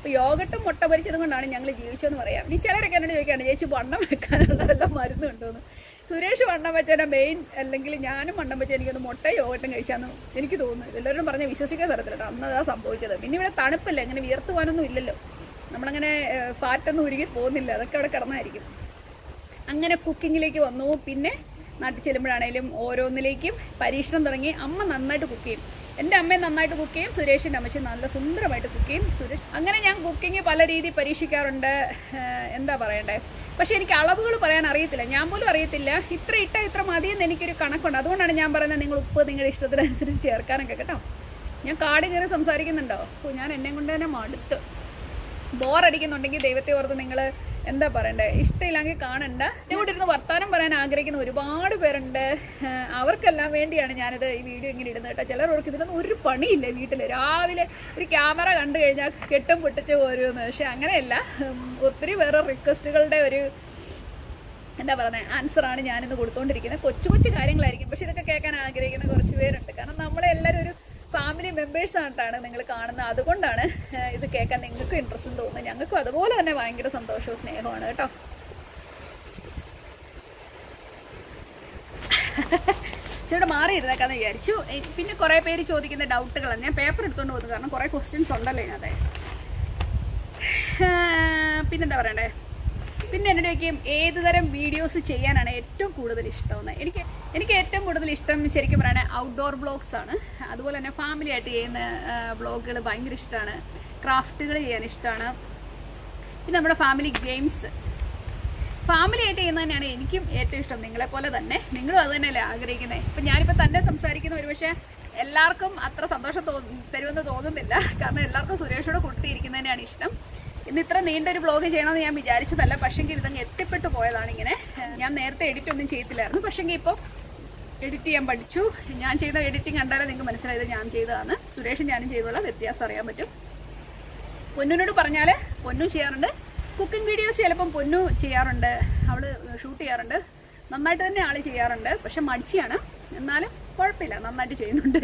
അപ്പോൾ യോഗട്ടും മുട്ട പൊരിച്ചതും കൊണ്ടാണ് ഞങ്ങൾ ജീവിച്ചതെന്ന് പറയാം. ഇനി ചിലരൊക്കെ എന്നോട് ചോദിക്കുകയാണ് ചേച്ചി വണ്ണം വെക്കാനുള്ള വല്ല മരുന്നുണ്ടോയെന്ന്. സുരേഷ് വണ്ണം വെച്ചതിൻ്റെ മെയിൻ അല്ലെങ്കിൽ ഞാനും വണ്ണം വെച്ചാൽ എനിക്കൊന്ന് മുട്ട യോഗട്ടും കഴിച്ചാന്ന് എനിക്ക് തോന്നുന്നു. എല്ലാവരും പറഞ്ഞ് വിശ്വസിക്കാൻ തരത്തില്ല. അന്ന് അതാ സംഭവിച്ചത്. പിന്നെ ഇവിടെ തണുപ്പല്ലേ, അങ്ങനെ വിയർത്ത് പോകാനൊന്നും ഇല്ലല്ലോ, നമ്മളങ്ങനെ ഫാറ്റൊന്നും ഉരുകി പോകുന്നില്ല, അതൊക്കെ അവിടെ കിടന്നായിരിക്കും. അങ്ങനെ കുക്കിങ്ങിലേക്ക് വന്നു. പിന്നെ നാട്ടിൽ ചെല്ലുമ്പോഴാണേലും ഓരോന്നിലേക്കും പരീക്ഷണം തുടങ്ങി. അമ്മ നന്നായിട്ട് കുക്ക് ചെയ്യും, എൻ്റെ അമ്മയും നന്നായിട്ട് കുക്ക് ചെയ്യും, സുരേഷിൻ്റെ അമ്മച്ചി നല്ല സുന്ദരമായിട്ട് കുക്ക് ചെയ്യും. സുരേഷ് അങ്ങനെ ഞാൻ കുക്കിങ് പല രീതിയിൽ പരീക്ഷിക്കാറുണ്ട്. എന്താ പറയണ്ടേ, പക്ഷേ എനിക്ക് അളവുകൾ പറയാൻ അറിയത്തില്ല, ഞാൻ പോലും അറിയത്തില്ല. ഇത്ര ഇട്ട ഇത്ര മതിയെന്ന് എനിക്കൊരു കണക്കുണ്ട്. അതുകൊണ്ടാണ് ഞാൻ പറയുന്നത് നിങ്ങൾ ഉപ്പ് നിങ്ങളുടെ ഇഷ്ടത്തിനനുസരിച്ച് ചേർക്കാനൊക്കെ കേട്ടോ. ഞാൻ കാട് കയറി സംസാരിക്കുന്നുണ്ടോ? അപ്പോൾ ഞാൻ എന്നെ കൊണ്ട് തന്നെ മടുത്ത്. ബോറടിക്കുന്നുണ്ടെങ്കിൽ ദൈവത്തെ ഓർത്ത് നിങ്ങൾ എന്താ പറയണ്ടേ, ഇഷ്ടമില്ലെങ്കിൽ കാണണ്ട. ഇവിടെ ഇരുന്ന് വർത്താനം പറയാൻ ആഗ്രഹിക്കുന്ന ഒരുപാട് പേരുണ്ട്. അവർക്കെല്ലാം വേണ്ടിയാണ് ഞാനിത് ഈ വീഡിയോ ഇങ്ങനെ ഇടുന്നത് കേട്ടോ. ചിലർക്ക് ഇതിനൊന്നും ഒരു പണിയില്ല വീട്ടിൽ. രാവിലെ ഒരു ക്യാമറ കണ്ടു കഴിഞ്ഞാൽ കെട്ടും പൊട്ടിച്ച് പോരുമെന്ന്. പക്ഷെ അങ്ങനെയല്ല, ഒത്തിരി വേറെ റിക്വസ്റ്റുകളുടെ ഒരു എന്താ പറയുന്നത് ആൻസറാണ് ഞാനിന്ന് കൊടുത്തുകൊണ്ടിരിക്കുന്നത്. കൊച്ചു കൊച്ചു കാര്യങ്ങളായിരിക്കും, പക്ഷെ ഇതൊക്കെ കേൾക്കാൻ ആഗ്രഹിക്കുന്ന കുറച്ച് പേരുണ്ട്. കാരണം നമ്മളെല്ലാവരും ഒരു ഫാമിലി മെമ്പേഴ്സ് ആയിട്ടാണ് നിങ്ങൾ കാണുന്നത്. അതുകൊണ്ടാണ് ഇത് കേൾക്കാൻ നിങ്ങൾക്കും ഇൻട്രസ്റ്റ് തോന്നുന്നത്. ഞങ്ങൾക്കും അതുപോലെ തന്നെ ഭയങ്കര സന്തോഷവും സ്നേഹമാണ് കേട്ടോ. ചേട്ടാ മാറി ഇരുന്നേക്കാന്ന് വിചാരിച്ചു. പിന്നെ കുറേ പേര് ചോദിക്കുന്ന ഡൗട്ടുകളാണ്. ഞാൻ പേപ്പർ എടുത്തുകൊണ്ട് പോകുന്നത്, കാരണം കുറേ ക്വസ്റ്റ്യൻസ് ഉണ്ടല്ലോ ഇതിനകത്ത്. പിന്നെന്താ പറയണ്ടേ, പിന്നെ എന്നോട് ചോദിക്കും ഏത് തരം വീഡിയോസ് ചെയ്യാനാണ് ഏറ്റവും കൂടുതൽ ഇഷ്ടമെന്ന്. എനിക്ക് എനിക്ക് ഏറ്റവും കൂടുതൽ ഇഷ്ടം ശരിക്കും പറയുകയാണെങ്കിൽ ഔട്ട്ഡോർ വ്ളോഗ്സ് ആണ്. അതുപോലെ തന്നെ ഫാമിലി ആയിട്ട് ചെയ്യുന്ന വ്ളോഗുകൾ ഭയങ്കര ഇഷ്ടമാണ്. ക്രാഫ്റ്റുകൾ ചെയ്യാൻ ഇഷ്ടമാണ്. പിന്നെ നമ്മുടെ ഫാമിലി ഗെയിംസ് ഫാമിലി ആയിട്ട് ചെയ്യുന്നത് തന്നെയാണ് എനിക്കും ഏറ്റവും ഇഷ്ടം. നിങ്ങളെപ്പോലെ തന്നെ നിങ്ങളും അത് തന്നെയല്ലേ ആഗ്രഹിക്കുന്നത്. ഇപ്പം ഞാനിപ്പോൾ തന്നെ സംസാരിക്കുന്ന ഒരു പക്ഷേ എല്ലാവർക്കും അത്ര സന്തോഷം തോ തരുമെന്ന് തോന്നുന്നില്ല. കാരണം എല്ലാവർക്കും സുരേഷോട് കൂട്ടിയിരിക്കുന്നതിനാണ് ഇഷ്ടം. ഇന്ന് ഇത്ര നീണ്ടൊരു വ്ളോഗ് ചെയ്യണമെന്ന് ഞാൻ വിചാരിച്ചതല്ല, പക്ഷെങ്കിൽ ഇതങ്ങ് എത്തിപ്പെട്ടു പോയതാണ്. ഇങ്ങനെ ഞാൻ നേരത്തെ എഡിറ്റ് ഒന്നും ചെയ്തില്ലായിരുന്നു, പക്ഷെങ്കിൽ ഇപ്പോൾ എഡിറ്റ് ചെയ്യാൻ പഠിച്ചു. ഞാൻ ചെയ്ത എഡിറ്റിംഗ് കണ്ടാലേ നിങ്ങൾക്ക് മനസ്സിലായത് ഞാൻ ചെയ്തതാണ്. സുരേഷും ഞാനും ചെയ്തുള്ള വ്യത്യാസം അറിയാൻ പറ്റും. പൊന്നിനോട് പറഞ്ഞാൽ പൊന്നും ചെയ്യാറുണ്ട്. കുക്കിംഗ് വീഡിയോസ് ചിലപ്പം പൊന്നു ചെയ്യാറുണ്ട്, അവൾ ഷൂട്ട് ചെയ്യാറുണ്ട്. നന്നായിട്ട് തന്നെ ആൾ ചെയ്യാറുണ്ട്, പക്ഷെ മടിച്ചിയാണ്. എന്നാലും കുഴപ്പമില്ല, നന്നായിട്ട് ചെയ്യുന്നുണ്ട്.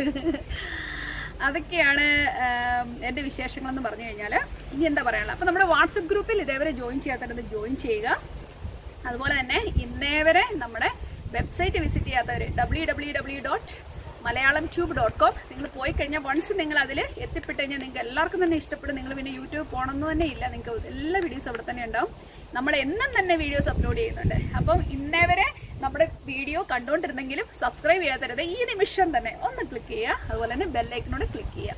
അതൊക്കെയാണ് എൻ്റെ വിശേഷങ്ങളെന്ന് പറഞ്ഞു കഴിഞ്ഞാൽ. ഇനി എന്താ പറയാനുള്ളത്, അപ്പോൾ നമ്മുടെ വാട്സപ്പ് ഗ്രൂപ്പിൽ ഇതേവരെ ജോയിൻ ചെയ്യാത്തവരത് ജോയിൻ ചെയ്യുക. അതുപോലെ തന്നെ ഇന്നേവരെ നമ്മുടെ വെബ്സൈറ്റ് വിസിറ്റ് ചെയ്യാത്തവർ W W W dot Malayalam tube dot com നിങ്ങൾ പോയി കഴിഞ്ഞാൽ വൺസ് നിങ്ങൾ അതിൽ എത്തിപ്പെട്ട് കഴിഞ്ഞാൽ നിങ്ങൾക്ക് എല്ലാവർക്കും തന്നെ ഇഷ്ടപ്പെടും. നിങ്ങൾ പിന്നെ യൂട്യൂബ് പോകണമെന്ന് തന്നെ ഇല്ല, നിങ്ങൾക്ക് എല്ലാ വീഡിയോസും അവിടെ തന്നെ ഉണ്ടാവും. നമ്മൾ എന്നും തന്നെ വീഡിയോസ് അപ്ലോഡ് ചെയ്യുന്നുണ്ട്. അപ്പം ഇന്നേവരെ നമ്മുടെ വീഡിയോ കണ്ടുകൊണ്ടിരുന്നെങ്കിലും സബ്സ്ക്രൈബ് ചെയ്യാത്തരുത്, ഈ നിമിഷം തന്നെ ഒന്ന് ക്ലിക്ക് ചെയ്യുക. അതുപോലെ തന്നെ ബെല്ലൈക്കനോട് ക്ലിക്ക് ചെയ്യുക.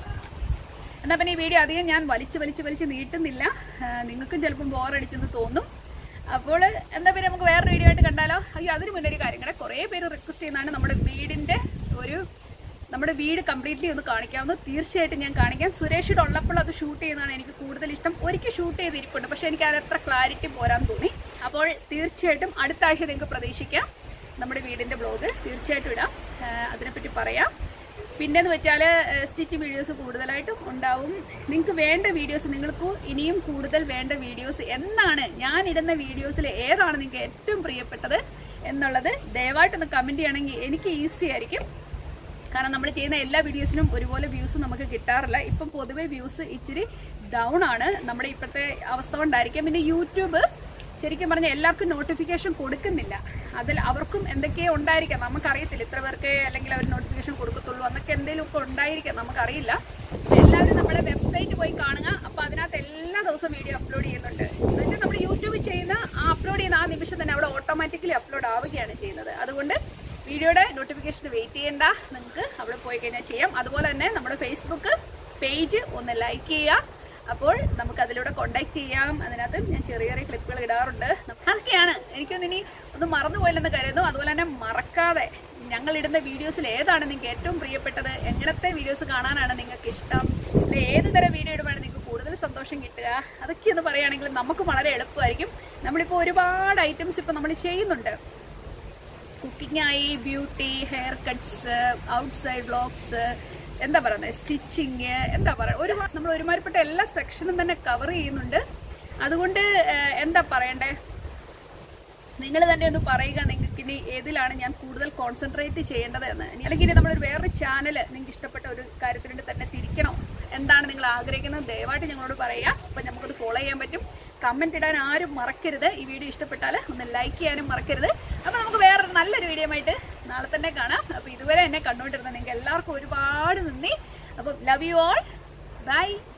എന്നാൽ പിന്നെ ഈ വീഡിയോ അധികം ഞാൻ വലിച്ച് വലിച്ച് വലിച്ച് നീട്ടുന്നില്ല, നിങ്ങൾക്കും ചിലപ്പം ബോറടിച്ചെന്ന് തോന്നും. അപ്പോൾ എന്താ പിന്നെ നമുക്ക് വേറെ വീഡിയോ ആയിട്ട് കണ്ടാലോ. അയ്യോ അതിന് മുന്നേ ഒരു കാര്യം കൂടെ, കുറേ പേര് റിക്വസ്റ്റ് ചെയ്യുന്നതാണ് നമ്മുടെ വീടിൻ്റെ ഒരു നമ്മുടെ വീട് കംപ്ലീറ്റ്ലി ഒന്ന് കാണിക്കാവുന്നത്. തീർച്ചയായിട്ടും ഞാൻ കാണിക്കാം. സുരേഷിയുടെ ഉള്ളപ്പോൾ അത് ഷൂട്ട് ചെയ്യുന്നതാണ് എനിക്ക് കൂടുതൽ ഇഷ്ടം. ഒരിക്കൽ ഷൂട്ട് ചെയ്തിരിപ്പുണ്ട്, പക്ഷേ എനിക്ക് അതെത്ര ക്ലാരിറ്റി പോരാൻ തോന്നി. അപ്പോൾ തീർച്ചയായിട്ടും അടുത്ത ആഴ്ച നിങ്ങൾക്ക് പ്രതീക്ഷിക്കാം നമ്മുടെ വീടിൻ്റെ ബ്ലോഗ് തീർച്ചയായിട്ടും ഇടാം, അതിനെപ്പറ്റി പറയാം. പിന്നെന്ന് വെച്ചാൽ സ്റ്റിച്ച് വീഡിയോസ് കൂടുതലായിട്ടും ഉണ്ടാവും. നിങ്ങൾക്ക് വേണ്ട വീഡിയോസ്, നിങ്ങൾക്ക് ഇനിയും കൂടുതൽ വേണ്ട വീഡിയോസ് എന്നാണ്, ഞാൻ ഇടുന്ന വീഡിയോസിൽ ഏതാണ് നിങ്ങൾക്ക് ഏറ്റവും പ്രിയപ്പെട്ടത് എന്നുള്ളത് ദയവായിട്ടൊന്ന് കമൻറ്റ് ചെയ്യണമെങ്കിൽ എനിക്ക് ഈസി ആയിരിക്കും. കാരണം നമ്മൾ ചെയ്യുന്ന എല്ലാ വീഡിയോസിനും ഒരുപോലെ വ്യൂസ് നമുക്ക് കിട്ടാറില്ല. ഇപ്പം പൊതുവെ വ്യൂസ് ഇച്ചിരി ഡൗൺ ആണ്, നമ്മുടെ ഇപ്പോഴത്തെ അവസ്ഥ കൊണ്ടായിരിക്കും. പിന്നെ യൂട്യൂബ് ശരിക്കും പറഞ്ഞാൽ എല്ലാവർക്കും നോട്ടിഫിക്കേഷൻ കൊടുക്കുന്നില്ല. അതിൽ അവർക്കും എന്തൊക്കെയോ ഉണ്ടായിരിക്കാം, നമുക്കറിയത്തില്ല. ഇത്ര പേർക്ക് അല്ലെങ്കിൽ അവർ നോട്ടിഫിക്കേഷൻ കൊടുക്കത്തുള്ളൂ എന്നൊക്കെ എന്തെങ്കിലും ഒക്കെ ഉണ്ടായിരിക്കാം, നമുക്കറിയില്ല. എല്ലാവരും നമ്മുടെ വെബ്സൈറ്റ് പോയി കാണുക. അപ്പോൾ അതിനകത്ത് എല്ലാ ദിവസവും വീഡിയോ അപ്ലോഡ് ചെയ്യുന്നുണ്ട്. എന്ന് വെച്ചാൽ നമ്മൾ യൂട്യൂബിൽ ചെയ്യുന്ന ആ അപ്ലോഡ് ചെയ്യുന്ന ആ നിമിഷം തന്നെ അവിടെ ഓട്ടോമാറ്റിക്കലി അപ്ലോഡ് ആവുകയാണ് ചെയ്യുന്നത്. അതുകൊണ്ട് വീഡിയോയുടെ നോട്ടിഫിക്കേഷൻ വെയിറ്റ് ചെയ്യേണ്ട, നിങ്ങൾക്ക് അവിടെ പോയി കഴിഞ്ഞാൽ ചെയ്യാം. അതുപോലെ തന്നെ നമ്മുടെ ഫേസ്ബുക്ക് പേജ് ഒന്ന് ലൈക്ക് ചെയ്യുക. അപ്പോൾ നമുക്ക് അതിലൂടെ കോണ്ടാക്ട് ചെയ്യാം. അതിനകത്ത് ഞാൻ ചെറിയ ചെറിയ ക്ലിപ്പുകൾ ഇടാറുണ്ട്. അതൊക്കെയാണ്. എനിക്കൊന്നും ഇനി ഒന്നും മറന്നുപോയില്ലെന്ന് കരുതുന്നു. അതുപോലെ തന്നെ മറക്കാതെ ഞങ്ങളിടുന്ന വീഡിയോസിൽ ഏതാണ് നിങ്ങൾക്ക് ഏറ്റവും പ്രിയപ്പെട്ടത്, എങ്ങനത്തെ വീഡിയോസ് കാണാനാണ് നിങ്ങൾക്ക് ഇഷ്ടം, അല്ലെ ഏത് തരം വീഡിയോ ഇടുമ്പോഴാണ് നിങ്ങൾക്ക് കൂടുതൽ സന്തോഷം കിട്ടുക, അതൊക്കെ ഒന്ന് പറയുകയാണെങ്കിൽ നമുക്ക് വളരെ എളുപ്പമായിരിക്കും. നമ്മളിപ്പോൾ ഒരുപാട് ഐറ്റംസ് ഇപ്പോൾ നമ്മൾ ചെയ്യുന്നുണ്ട്. കുക്കിംഗ് ആയി, beauty, hair cuts, outside vlogs, എന്താ പറയുന്നത്, സ്റ്റിച്ചിങ്, എന്താ പറയുക, ഒരുപാട് നമ്മൾ ഒരുമാതിരിപ്പെട്ട എല്ലാ സെക്ഷനും തന്നെ കവർ ചെയ്യുന്നുണ്ട്. അതുകൊണ്ട് എന്താ പറയണ്ടേ, നിങ്ങൾ തന്നെ ഒന്ന് പറയുക നിങ്ങൾക്ക് ഇനി ഏതിലാണ് ഞാൻ കൂടുതൽ കോൺസെൻട്രേറ്റ് ചെയ്യേണ്ടത് എന്ന്. അല്ലെങ്കിൽ നമ്മളൊരു വേറൊരു ചാനൽ നിങ്ങൾക്ക് ഇഷ്ടപ്പെട്ട ഒരു കാര്യത്തിനുണ്ട് തന്നെ തിരിക്കണോ എന്താണ് നിങ്ങൾ ആഗ്രഹിക്കുന്നത് ദയവായിട്ട് ഞങ്ങളോട് പറയുക. അപ്പം നമുക്കത് ഫോളോ ചെയ്യാൻ പറ്റും. കമൻറ്റ് ഇടാൻ ആരും മറക്കരുത്. ഈ വീഡിയോ ഇഷ്ടപ്പെട്ടാൽ ഒന്ന് ലൈക്ക് ചെയ്യാനും മറക്കരുത്. അപ്പോൾ നമുക്ക് വേറൊരു നല്ലൊരു വീഡിയോ ആയിട്ട് നാളെ തന്നെ കാണാം. അപ്പോൾ ഇതുവരെ എന്നെ കണ്ടുകൊണ്ടിരുന്ന നിങ്ങൾക്ക് എല്ലാവർക്കും ഒരുപാട് നന്ദി. അപ്പം ലവ് യു ഓൾ. ബൈ.